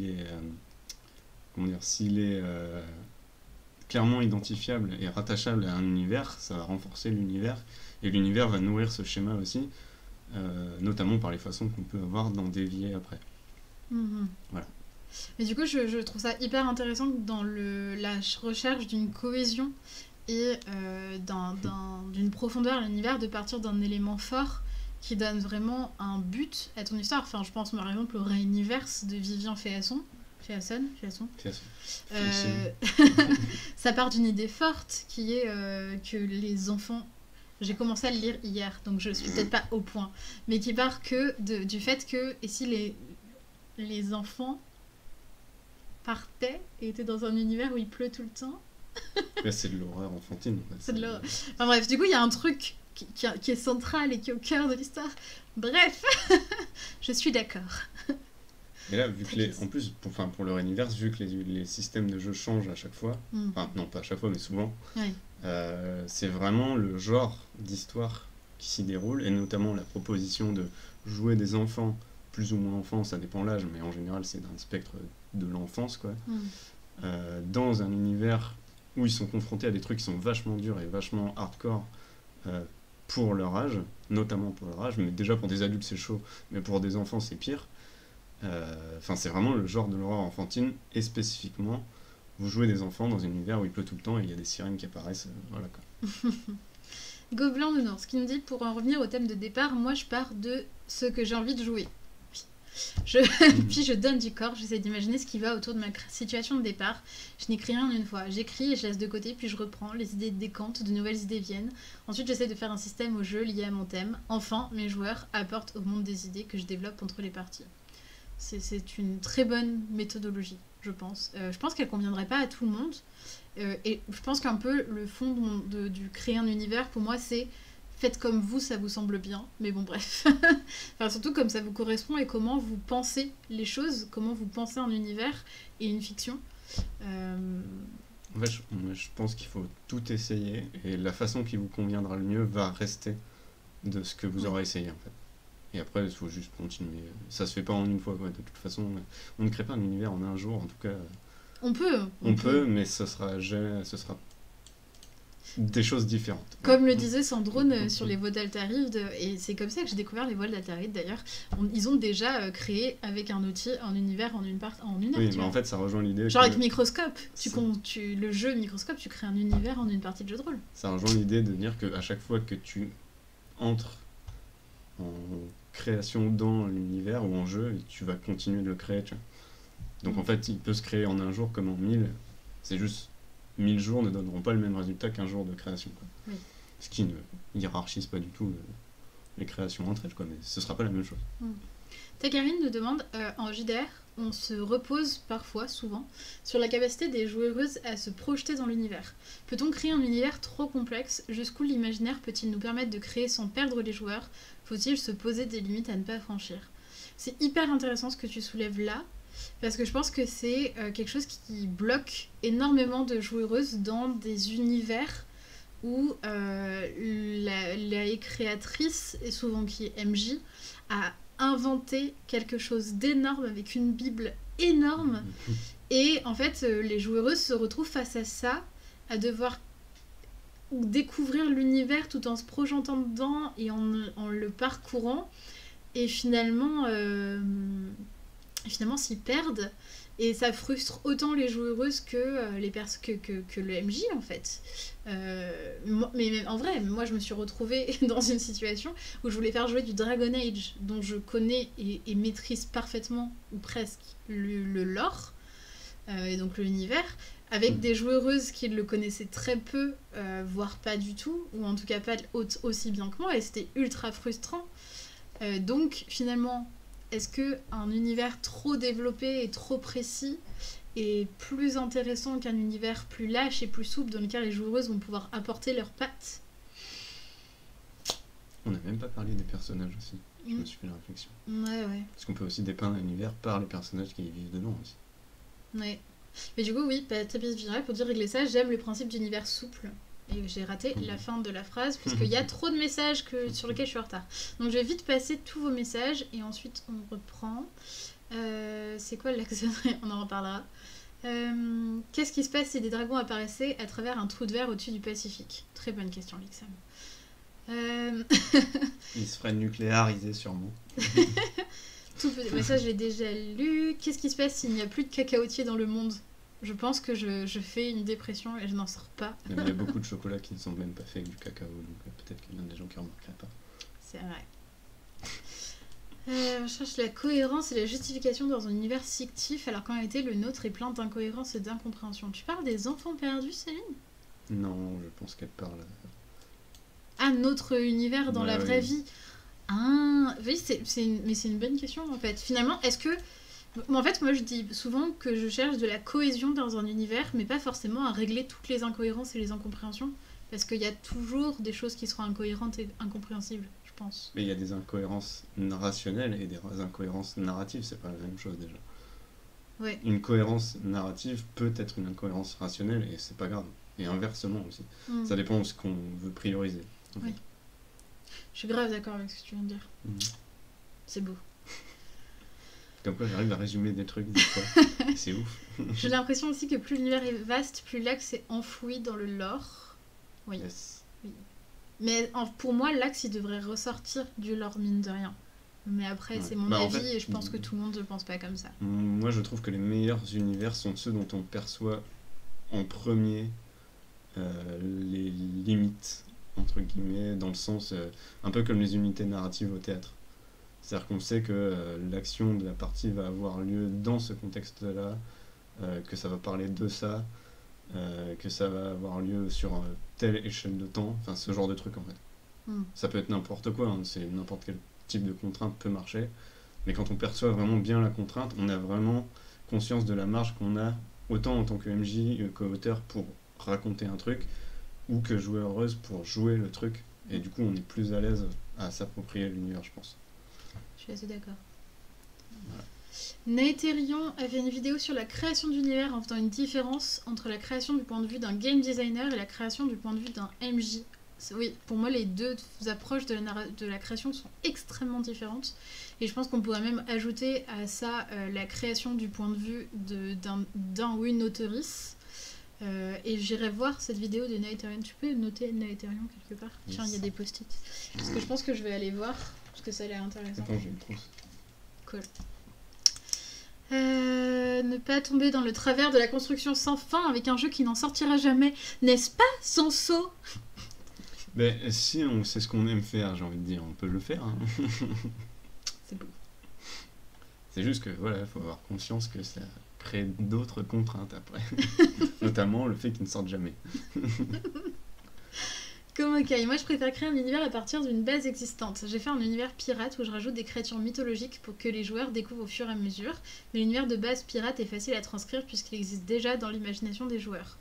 est clairement identifiable et rattachable à un univers, ça va renforcer l'univers, et l'univers va nourrir ce schéma aussi, notamment par les façons qu'on peut avoir d'en dévier après. Voilà. Mais du coup, je trouve ça hyper intéressant dans la recherche d'une cohésion et d'une profondeur à l'univers, de partir d'un élément fort qui donne vraiment un but à ton histoire. Enfin, je pense par exemple au Réuniverse de Vivien Féasson. Ça part d'une idée forte qui est que les enfants... J'ai commencé à le lire hier, donc je suis peut-être pas au point, mais qui part du fait que, et si les enfants partaient et étaient dans un univers où il pleut tout le temps. Là, c'est de l'horreur enfantine. En fait. C'est de l'horreur. Enfin bref, du coup, il y a un truc qui est central et qui est au cœur de l'histoire. Bref, je suis d'accord. Et là, vu que en plus, pour leur univers, vu que les systèmes de jeu changent à chaque fois, enfin non pas à chaque fois, mais souvent, c'est vraiment le genre d'histoire qui s'y déroule, et notamment la proposition de jouer des enfants, plus ou moins enfants, ça dépend l'âge, mais en général c'est dans le spectre de l'enfance, quoi, dans un univers où ils sont confrontés à des trucs qui sont vachement durs et vachement hardcore pour leur âge, notamment pour leur âge, mais déjà pour des adultes c'est chaud, mais pour des enfants c'est pire. Enfin, c'est vraiment le genre de l'horreur enfantine, et spécifiquement, vous jouez des enfants dans un univers où il pleut tout le temps et il y a des sirènes qui apparaissent, voilà quoi. Gobelin de Nours, qui nous dit, pour en revenir au thème de départ, moi je pars de ce que j'ai envie de jouer. Puis je donne du corps, j'essaie d'imaginer ce qui va autour de ma situation de départ. Je n'écris rien en une fois, j'écris et je laisse de côté, puis je reprends, les idées décantent, de nouvelles idées viennent. Ensuite j'essaie de faire un système au jeu lié à mon thème. Enfin, mes joueurs apportent au monde des idées que je développe entre les parties. C'est une très bonne méthodologie, je pense. Je pense qu'elle conviendrait pas à tout le monde. Et je pense qu'un peu le fond du créer un univers, pour moi, c'est faites comme vous, ça vous semble bien. Mais bon, bref. Enfin, surtout comme ça vous correspond et comment vous pensez les choses, comment vous pensez un univers et une fiction. En fait, je pense qu'il faut tout essayer et la façon qui vous conviendra le mieux va rester de ce que vous aurez essayé, en fait. Et après, il faut juste continuer. Ça se fait pas en une fois, quoi. De toute façon, on ne crée pas un univers en un jour, en tout cas. On peut, mais ce sera des choses différentes. Comme le disait Sandrone sur les vols d'Altaride, et c'est comme ça que j'ai découvert les vols d'Altaride d'ailleurs. Ils ont déjà créé avec un outil un univers en une heure. Oui, mais en fait, ça rejoint l'idée. Genre avec Microscope, le jeu Microscope, tu crées un univers en une partie de jeu de rôle. Ça rejoint l'idée de dire qu'à chaque fois que tu entres en création dans l'univers ou en jeu, et tu vas continuer de le créer, tu vois. Donc en fait, il peut se créer en un jour comme en 1000. C'est juste 1000 jours ne donneront pas le même résultat qu'un jour de création, quoi. Oui. Ce qui ne hiérarchise pas du tout les créations entre elles, quoi, mais ce sera pas la même chose. Takarine nous demande, en JDR, on se repose parfois, souvent, sur la capacité des joueuses à se projeter dans l'univers. Peut-on créer un univers trop complexe? Jusqu'où l'imaginaire peut-il nous permettre de créer sans perdre les joueurs? Faut-il se poser des limites à ne pas franchir? C'est hyper intéressant ce que tu soulèves là, parce que je pense que c'est quelque chose qui bloque énormément de joueuses dans des univers où la créatrice, et souvent qui est MJ, a inventé quelque chose d'énorme avec une bible énorme. Et en fait, les joueuses se retrouvent face à ça, à devoir découvrir l'univers tout en se projetant dedans et en le parcourant. Et finalement s'y perdent. Et ça frustre autant les joueuses que le MJ, en fait. Mais en vrai, moi, je me suis retrouvée dans une situation où je voulais faire jouer du Dragon Age, dont je connais et maîtrise parfaitement, ou presque, le lore, et donc l'univers, avec des joueuses qui le connaissaient très peu, voire pas du tout, ou en tout cas pas aussi bien que moi, et c'était ultra frustrant. Donc, finalement... Est-ce qu'un univers trop développé et trop précis est plus intéressant qu'un univers plus lâche et plus souple dans lequel les joueuses vont pouvoir apporter leurs pattes? On n'a même pas parlé des personnages aussi. Je me suis fait la réflexion. Ouais. Parce qu'on peut aussi dépeindre un univers par les personnages qui y vivent dedans aussi. Ouais. Mais du coup, oui, tapis virale, pour dire régler ça, j'aime le principe d'univers souple. Et j'ai raté la fin de la phrase parce qu'il y a trop de messages sur lesquels je suis en retard. Donc je vais vite passer tous vos messages et ensuite on reprend. C'est quoi l'axe? On en reparlera. Qu'est-ce qui se passe si des dragons apparaissaient à travers un trou de verre au-dessus du Pacifique? Très bonne question, Lixam. Ils se feraient nucléariser sûrement. Mais ça je l'ai déjà lu. Qu'est-ce qui se passe s'il n'y a plus de cacaotiers dans le monde? Je pense que je fais une dépression et je n'en sors pas. Il y a beaucoup de chocolats qui ne sont même pas faits avec du cacao, donc peut-être qu'il y a des gens qui ne remarqueraient pas. C'est vrai. Je cherche la cohérence et la justification dans un univers fictif, alors qu'en réalité le nôtre est plein d'incohérences et d'incompréhension. Tu parles des enfants perdus, Céline? Non, je pense qu'elle parle... Ah, notre univers dans la vraie vie. Ah, oui, mais c'est une bonne question en fait. Finalement, est-ce que... En fait, moi je dis souvent que je cherche de la cohésion dans un univers, mais pas forcément à régler toutes les incohérences et les incompréhensions, parce qu'il y a toujours des choses qui seront incohérentes et incompréhensibles, je pense. Mais il y a des incohérences rationnelles et des incohérences narratives, c'est pas la même chose déjà. Ouais. Une cohérence narrative peut être une incohérence rationnelle et c'est pas grave. Et inversement aussi. Ça dépend de ce qu'on veut prioriser. Oui. Je suis grave d'accord avec ce que tu viens de dire. C'est beau. Comme quoi j'arrive à résumer des trucs des fois. C'est ouf. J'ai l'impression aussi que plus l'univers est vaste, plus l'axe est enfoui dans le lore. Oui. Yes. Oui. Mais pour moi, l'axe il devrait ressortir du lore, mine de rien. Mais après, c'est mon avis et je pense que tout le monde ne pense pas comme ça. Moi je trouve que les meilleurs univers sont ceux dont on perçoit en premier les limites, entre guillemets, dans le sens un peu comme les unités narratives au théâtre. C'est-à-dire qu'on sait que l'action de la partie va avoir lieu dans ce contexte-là, que ça va parler de ça, que ça va avoir lieu sur telle échelle de temps, enfin ce genre de truc en fait. Ça peut être n'importe quoi, hein, c'est n'importe quel type de contrainte peut marcher, mais quand on perçoit vraiment bien la contrainte, on a vraiment conscience de la marge qu'on a, autant en tant que MJ qu'auteur pour raconter un truc, ou que joueuse pour jouer le truc, et du coup on est plus à l'aise à s'approprier l'univers, je pense. Je suis assez d'accord. Voilà. Naetherion avait une vidéo sur la création d'univers en faisant une différence entre la création du point de vue d'un game designer et la création du point de vue d'un MJ. Oui, pour moi, les deux approches de la création sont extrêmement différentes. Et je pense qu'on pourrait même ajouter à ça la création du point de vue d'un ou une auteurice. Et j'irai voir cette vidéo de Naetherion. Tu peux noter Naetherion quelque part? Tiens, il y a des post-it. Parce que je pense que je vais aller voir, parce que ça a l'air intéressant. Attends, j'ai une trousse. Cool. Ne pas tomber dans le travers de la construction sans fin avec un jeu qui n'en sortira jamais. N'est-ce pas, Sanso? Mais si on sait ce qu'on aime faire, j'ai envie de dire, on peut le faire. Hein. C'est beau. C'est juste que voilà, faut avoir conscience que ça crée d'autres contraintes après. Notamment le fait qu'ils ne sortent jamais. Comme ok, moi je préfère créer un univers à partir d'une base existante. J'ai fait un univers pirate où je rajoute des créatures mythologiques pour que les joueurs découvrent au fur et à mesure. Mais l'univers de base pirate est facile à transcrire puisqu'il existe déjà dans l'imagination des joueurs.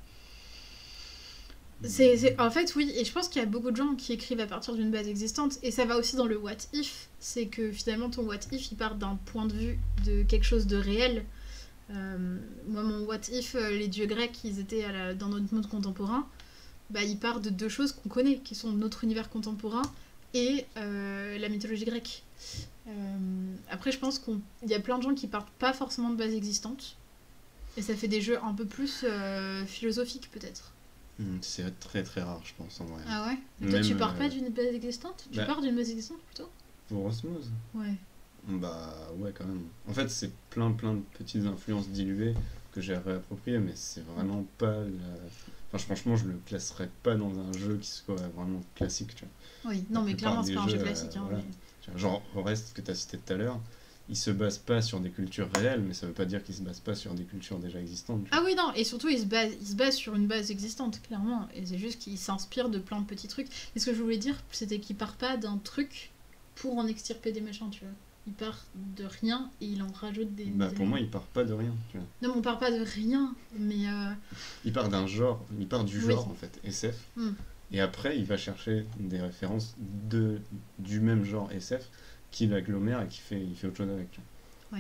En fait, oui, et je pense qu'il y a beaucoup de gens qui écrivent à partir d'une base existante, et ça va aussi dans le what if, c'est que finalement ton what if il part d'un point de vue de quelque chose de réel. Moi, mon what if, les dieux grecs, ils étaient dans notre monde contemporain. bah, il part de deux choses qu'on connaît, qui sont notre univers contemporain et la mythologie grecque. Après, je pense qu'il y a plein de gens qui partent pas forcément de bases existantes, et ça fait des jeux un peu plus philosophiques, peut-être. C'est très très rare, je pense, en vrai. Ah ouais? Mais toi, tu pars pas d'une base existante? Tu pars d'une base existante, plutôt? Pour Osmose? Ouais. Bah ouais, quand même. En fait, c'est plein de petites influences diluées que j'ai réappropriées, mais c'est vraiment pas Enfin, franchement, je le classerais pas dans un jeu qui soit vraiment classique, tu vois. Oui, non, mais clairement, c'est pas un jeu classique. Voilà. Genre, au reste que tu as cité tout à l'heure, il se base pas sur des cultures réelles, mais ça veut pas dire qu'il se base pas sur des cultures déjà existantes. Ah oui, non, et surtout, il se base sur une base existante, clairement. Et c'est juste qu'il s'inspire de plein de petits trucs. Et ce que je voulais dire, c'était qu'il part pas d'un truc pour en extirper des méchants, tu vois. Il part de rien et il en rajoute des... Bah, pour moi, il part pas de rien, tu vois. Non, mais on part pas de rien, mais... Il part d'un genre, il part du genre, en fait, SF. Et après, il va chercher des références du même genre SF qu'il agglomère et il fait autre chose avec. Ouais.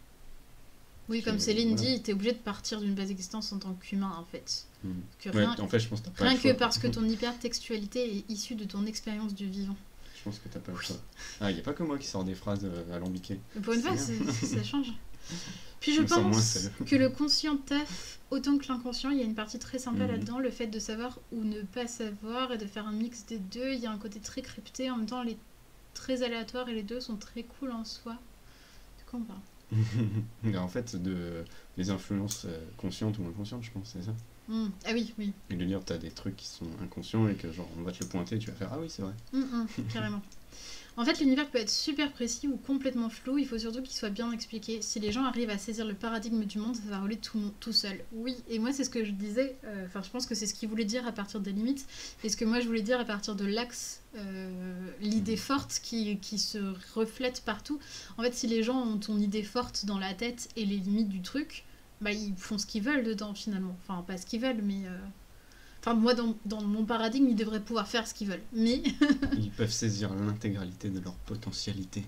Oui, comme Céline dit, t'es obligé de partir d'une base existence en tant qu'humain, en fait. Que rien, en fait, je pense que t'as pas rien le choix. que parce que ton hypertextualité est issue de ton expérience du vivant. Je pense que t'as pas le choix. Ah, y a pas que moi qui sors des phrases alambiquées. Pour une fois, ça change. Puis je pense que le conscient taffe autant que l'inconscient. Il y a une partie très sympa là-dedans, le fait de savoir ou ne pas savoir et de faire un mix des deux. Il y a un côté très crypté, en même temps, très aléatoire et les deux sont très cool en soi. De quoi on parle? En fait, les influences conscientes ou inconscientes, je pense, c'est ça. Ah oui. Et de dire, t'as des trucs qui sont inconscients et que genre on va te le pointer, tu vas faire ah oui, c'est vrai. Carrément. En fait, l'univers peut être super précis ou complètement flou, il faut surtout qu'il soit bien expliqué. Si les gens arrivent à saisir le paradigme du monde, ça va rouler tout seul. Oui, et moi c'est ce que je disais, je pense que c'est ce qu'il voulait dire à partir des limites, et ce que moi je voulais dire à partir de l'axe, l'idée forte qui se reflète partout. En fait, si les gens ont ton idée forte dans la tête et les limites du truc, bah ils font ce qu'ils veulent dedans finalement. Enfin, pas ce qu'ils veulent, mais... Enfin, moi, dans mon paradigme, ils devraient pouvoir faire ce qu'ils veulent, mais... Ils peuvent saisir l'intégralité de leur potentialité.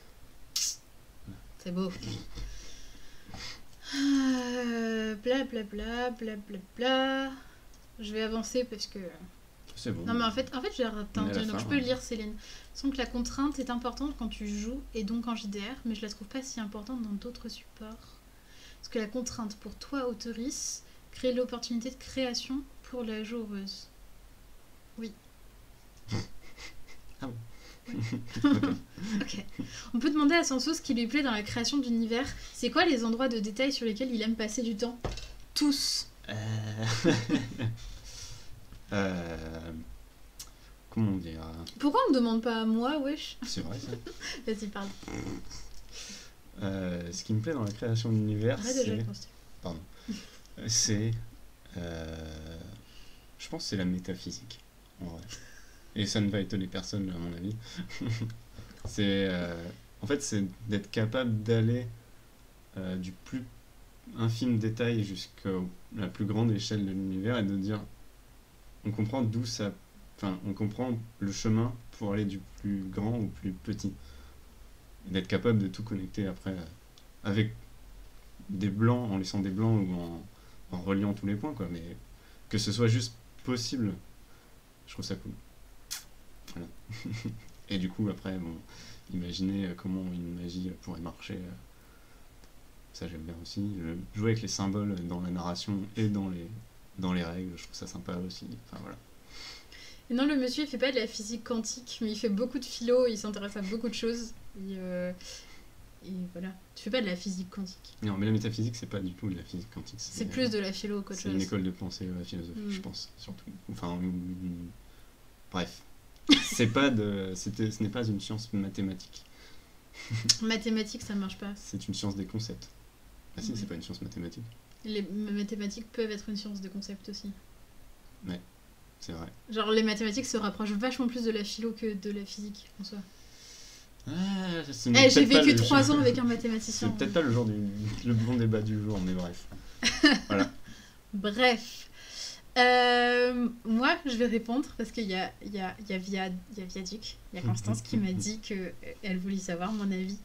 C'est beau. Blablabla. Je vais avancer parce que... C'est bon. Non, mais en fait j'ai raté un truc, donc je peux lire, Céline. Sans que la contrainte est importante quand tu joues, et donc en JDR, mais je la trouve pas si importante dans d'autres supports. Parce que la contrainte, pour toi, auteurice, crée l'opportunité de création pour la joueuse. Oui. Ah bon. Ouais. Ok. On peut demander à Sanso ce qui lui plaît dans la création d'univers. C'est quoi les endroits de détail sur lesquels il aime passer du temps? Tous. Comment dire? Pourquoi on me demande pas à moi, wesh? C'est vrai ça. Vas-y, parle. Ce qui me plaît dans la création d'univers, c'est... je pense que c'est la métaphysique, en vrai. Et ça ne va étonner personne, à mon avis. En fait, c'est d'être capable d'aller du plus infime détail jusqu'à la plus grande échelle de l'univers et de dire... On comprend d'où ça... Enfin, on comprend le chemin pour aller du plus grand au plus petit. Et d'être capable de tout connecter après avec des blancs, en laissant des blancs ou en reliant tous les points, quoi. Mais que ce soit juste possible, je trouve ça cool. Voilà. Et du coup, après, bon, imaginez comment une magie pourrait marcher. Ça, j'aime bien aussi. Jouer avec les symboles dans la narration et dans les règles, je trouve ça sympa aussi. Enfin, voilà. Et non, le monsieur, il fait pas de la physique quantique, mais il fait beaucoup de philo, il s'intéresse à beaucoup de choses. Et voilà. Tu fais pas de la physique quantique. Non, mais la métaphysique, c'est pas du tout de la physique quantique. C'est plus de la philo qu'autre chose. C'est une école de pensée philosophique, je pense, surtout. Enfin, bref. Ce n'est pas une science mathématique. Mathématiques, ça marche pas. C'est une science des concepts. Ah si, c'est pas une science mathématique. Les mathématiques peuvent être une science des concepts aussi. Ouais, c'est vrai. Genre, les mathématiques se rapprochent vachement plus de la philo que de la physique, en soi. J'ai vécu 3 ans avec un mathématicien. C'est peut-être pas le bon débat du jour, mais bref. Voilà. Bref. Moi, je vais répondre parce qu'il y a Viadic, il y a Constance qui m'a dit qu'elle voulait savoir mon avis.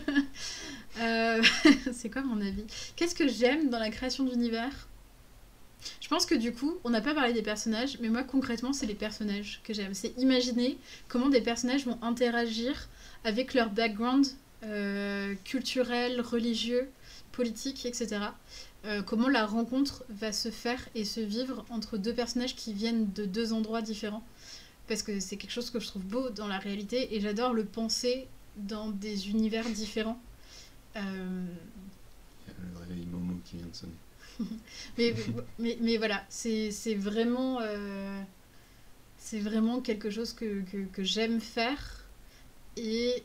C'est quoi mon avis? Qu'est-ce que j'aime dans la création d'univers? Je pense que du coup, on n'a pas parlé des personnages, mais moi concrètement, c'est les personnages que j'aime. C'est imaginer comment des personnages vont interagir avec leur background culturel, religieux, politique, etc. Comment la rencontre va se faire et se vivre entre deux personnages qui viennent de deux endroits différents. Parce que c'est quelque chose que je trouve beau dans la réalité et j'adore le penser dans des univers différents. Il y a le réveil Momo qui vient de sonner. mais voilà, c'est vraiment quelque chose que j'aime faire et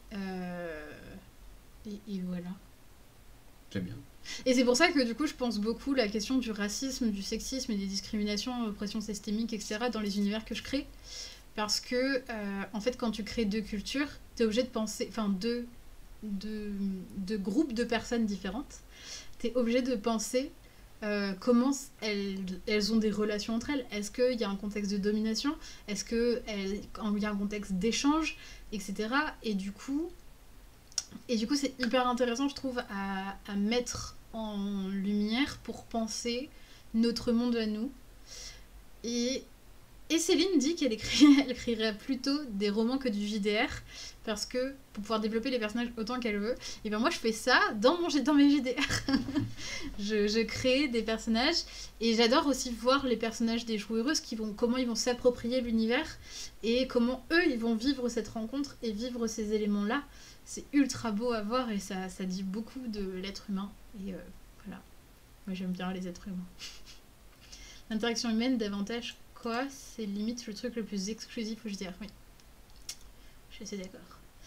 voilà. J'aime bien. Et c'est pour ça que du coup je pense beaucoup la question du racisme, du sexisme et des discriminations, oppressions systémiques, etc. dans les univers que je crée. Parce que en fait quand tu crées deux cultures, t'es obligé de penser, enfin deux groupes de personnes différentes, t'es obligé de penser comment elles ont des relations entre elles. Est-ce qu'il y a un contexte de domination? Est-ce qu'il y a un contexte d'échange, etc. Et du coup, c'est hyper intéressant, je trouve, à mettre en lumière pour penser notre monde à nous. Et Céline dit qu'elle écrirait plutôt des romans que du JDR, parce que pour pouvoir développer les personnages autant qu'elle veut, et ben moi je fais ça dans mes JDR. je crée des personnages, et j'adore aussi voir les personnages des joueuses comment ils vont s'approprier l'univers, et comment eux ils vont vivre cette rencontre et vivre ces éléments-là. C'est ultra beau à voir, et ça dit beaucoup de l'être humain. Et voilà, moi j'aime bien les êtres humains. L'interaction humaine davantage quoi, c'est limite le truc le plus exclusif au JDR. Oui, je suis assez d'accord.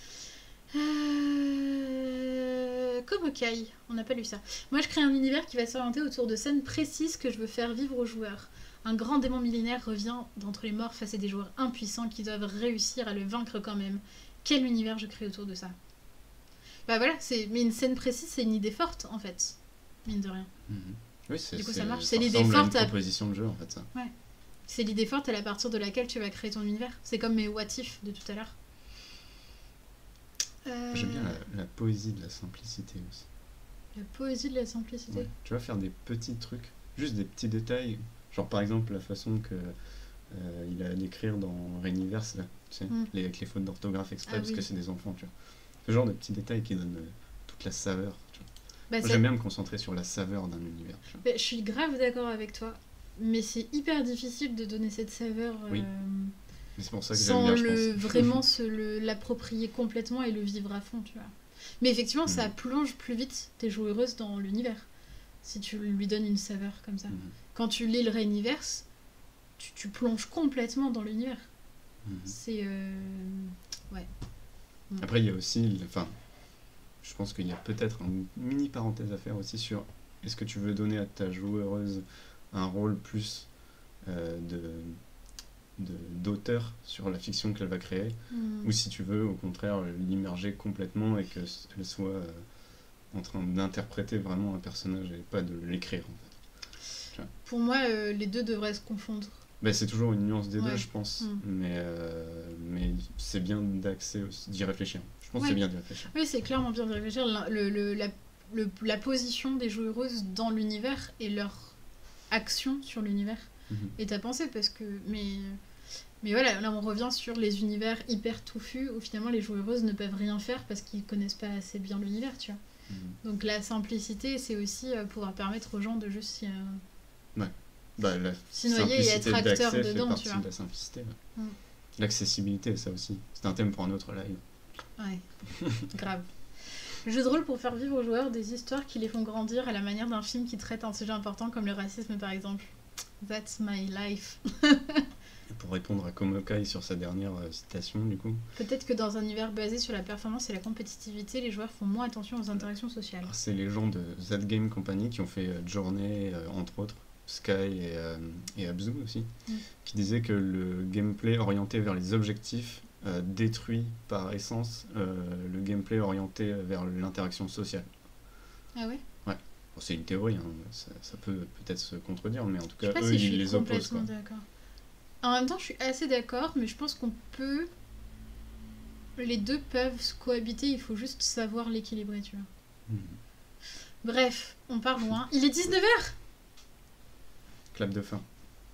Komokai, on n'a pas lu ça. Moi je crée un univers qui va s'orienter autour de scènes précises que je veux faire vivre aux joueurs. Un grand démon millénaire revient d'entre les morts face à des joueurs impuissants qui doivent réussir à le vaincre quand même. Quel univers je crée autour de ça? Bah voilà, mais une scène précise, c'est une idée forte en fait, mine de rien. Oui, du coup ça marche, c'est ça l'idée ressemble forte à une proposition de jeu en fait ça. Ouais. C'est l'idée forte à partir de laquelle tu vas créer ton univers. C'est comme mes what if de tout à l'heure. J'aime bien la poésie de la simplicité aussi. La poésie de la simplicité. Ouais. Tu vas faire des petits trucs, juste des petits détails. Genre par exemple la façon que il a d'écrire dans Rainiverse là, tu sais, avec les fautes d'orthographe exprès parce que c'est des enfants, tu vois. Ce genre de petits détails qui donnent toute la saveur, tu vois. Moi, j'aime bien me concentrer sur la saveur d'un univers. Je suis grave d'accord avec toi, mais c'est hyper difficile de donner cette saveur c'est pour ça que sans j'aime bien, vraiment l'approprier complètement et le vivre à fond, tu vois. Mais effectivement, ça plonge plus vite tes joueuses dans l'univers, si tu lui donnes une saveur comme ça. Quand tu lis le Rainiverse, tu plonges complètement dans l'univers. C'est... ouais. Après, il y a aussi... je pense qu'il y a peut-être une mini parenthèse à faire aussi sur est-ce que tu veux donner à ta joueuse un rôle plus d'auteur sur la fiction qu'elle va créer, ou si tu veux au contraire l'immerger complètement et qu'elle soit en train d'interpréter vraiment un personnage et pas de l'écrire en fait. Pour moi, les deux devraient se confondre. C'est toujours une nuance des deux, je pense, mais c'est bien d'y réfléchir. Je pense que c'est bien d'y réfléchir. Oui, c'est clairement bien d'y réfléchir. La position des joueuses dans l'univers et leur action sur l'univers est à penser, parce que... Mais voilà, là on revient sur les univers hyper touffus où finalement les joueuses ne peuvent rien faire parce qu'ils connaissent pas assez bien l'univers, tu vois. Donc la simplicité, c'est aussi pouvoir permettre aux gens de juste s'y noyer et être acteur dedans, tu vois. De la simplicité. L'accessibilité, ça aussi. C'est un thème pour un autre live. Ouais, grave. Le jeu de rôle pour faire vivre aux joueurs des histoires qui les font grandir à la manière d'un film qui traite un sujet important comme le racisme par exemple. That's my life. Et pour répondre à Komokai sur sa dernière citation, du coup... Peut-être que dans un univers basé sur la performance et la compétitivité, les joueurs font moins attention aux interactions sociales. Alors, c'est les gens de That Game Company qui ont fait Journey, entre autres, Sky et Abzu aussi, qui disaient que le gameplay orienté vers les objectifs détruit par essence le gameplay orienté vers l'interaction sociale. Ah ouais? Ouais. Bon, c'est une théorie, hein. Ça peut peut-être se contredire, mais en tout cas, eux, ils les opposent. Quoi. D'accord. En même temps, je suis assez d'accord, mais je pense qu'on peut... Les deux peuvent cohabiter, il faut juste savoir l'équilibrer, tu vois. Bref, on part loin. Il est 19h! Clap de fin.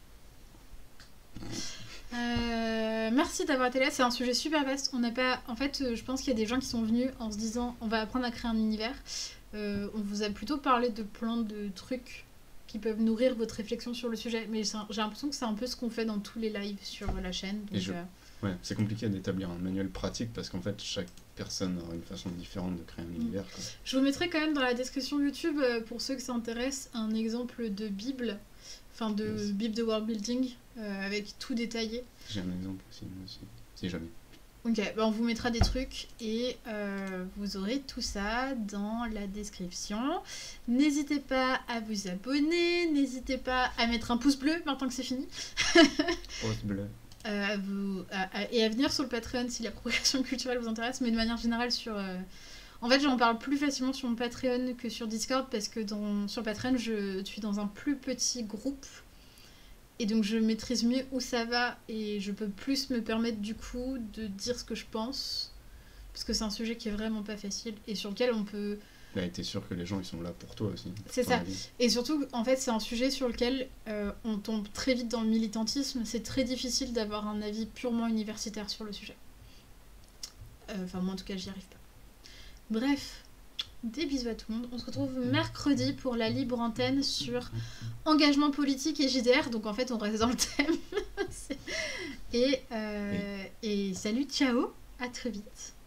Merci d'avoir été là, c'est un sujet super vaste. On n'a pas... En fait, je pense qu'il y a des gens qui sont venus en se disant on va apprendre à créer un univers. On vous a plutôt parlé de plein de trucs qui peuvent nourrir votre réflexion sur le sujet. Mais j'ai l'impression que c'est un peu ce qu'on fait dans tous les lives sur la chaîne. Donc, ouais, c'est compliqué d'établir un manuel pratique parce qu'en fait, chaque personne aura une façon différente de créer un univers. Quoi. Je vous mettrai quand même dans la description YouTube, pour ceux que ça intéresse, un exemple de Bible, enfin de Bible de world building, avec tout détaillé. J'ai un exemple aussi, moi aussi, si jamais. Ok, on vous mettra des trucs et vous aurez tout ça dans la description. N'hésitez pas à vous abonner, n'hésitez pas à mettre un pouce bleu maintenant que c'est fini. Pouce bleu. Et à venir sur le Patreon si l'appropriation culturelle vous intéresse, mais de manière générale sur... En fait, j'en parle plus facilement sur mon Patreon que sur Discord parce que sur Patreon, je suis dans un plus petit groupe. Et donc je maîtrise mieux où ça va et je peux plus me permettre du coup de dire ce que je pense parce que c'est un sujet qui est vraiment pas facile et sur lequel on peut... Bah, t'es sûr que les gens ils sont là pour toi aussi. C'est ça. Et surtout, en fait, c'est un sujet sur lequel on tombe très vite dans le militantisme. C'est très difficile d'avoir un avis purement universitaire sur le sujet. Enfin, moi en tout cas, j'y arrive pas. Bref. Des bisous à tout le monde. On se retrouve mercredi pour la libre antenne sur engagement politique et JDR. Donc en fait, on reste dans le thème. Et salut, ciao, à très vite.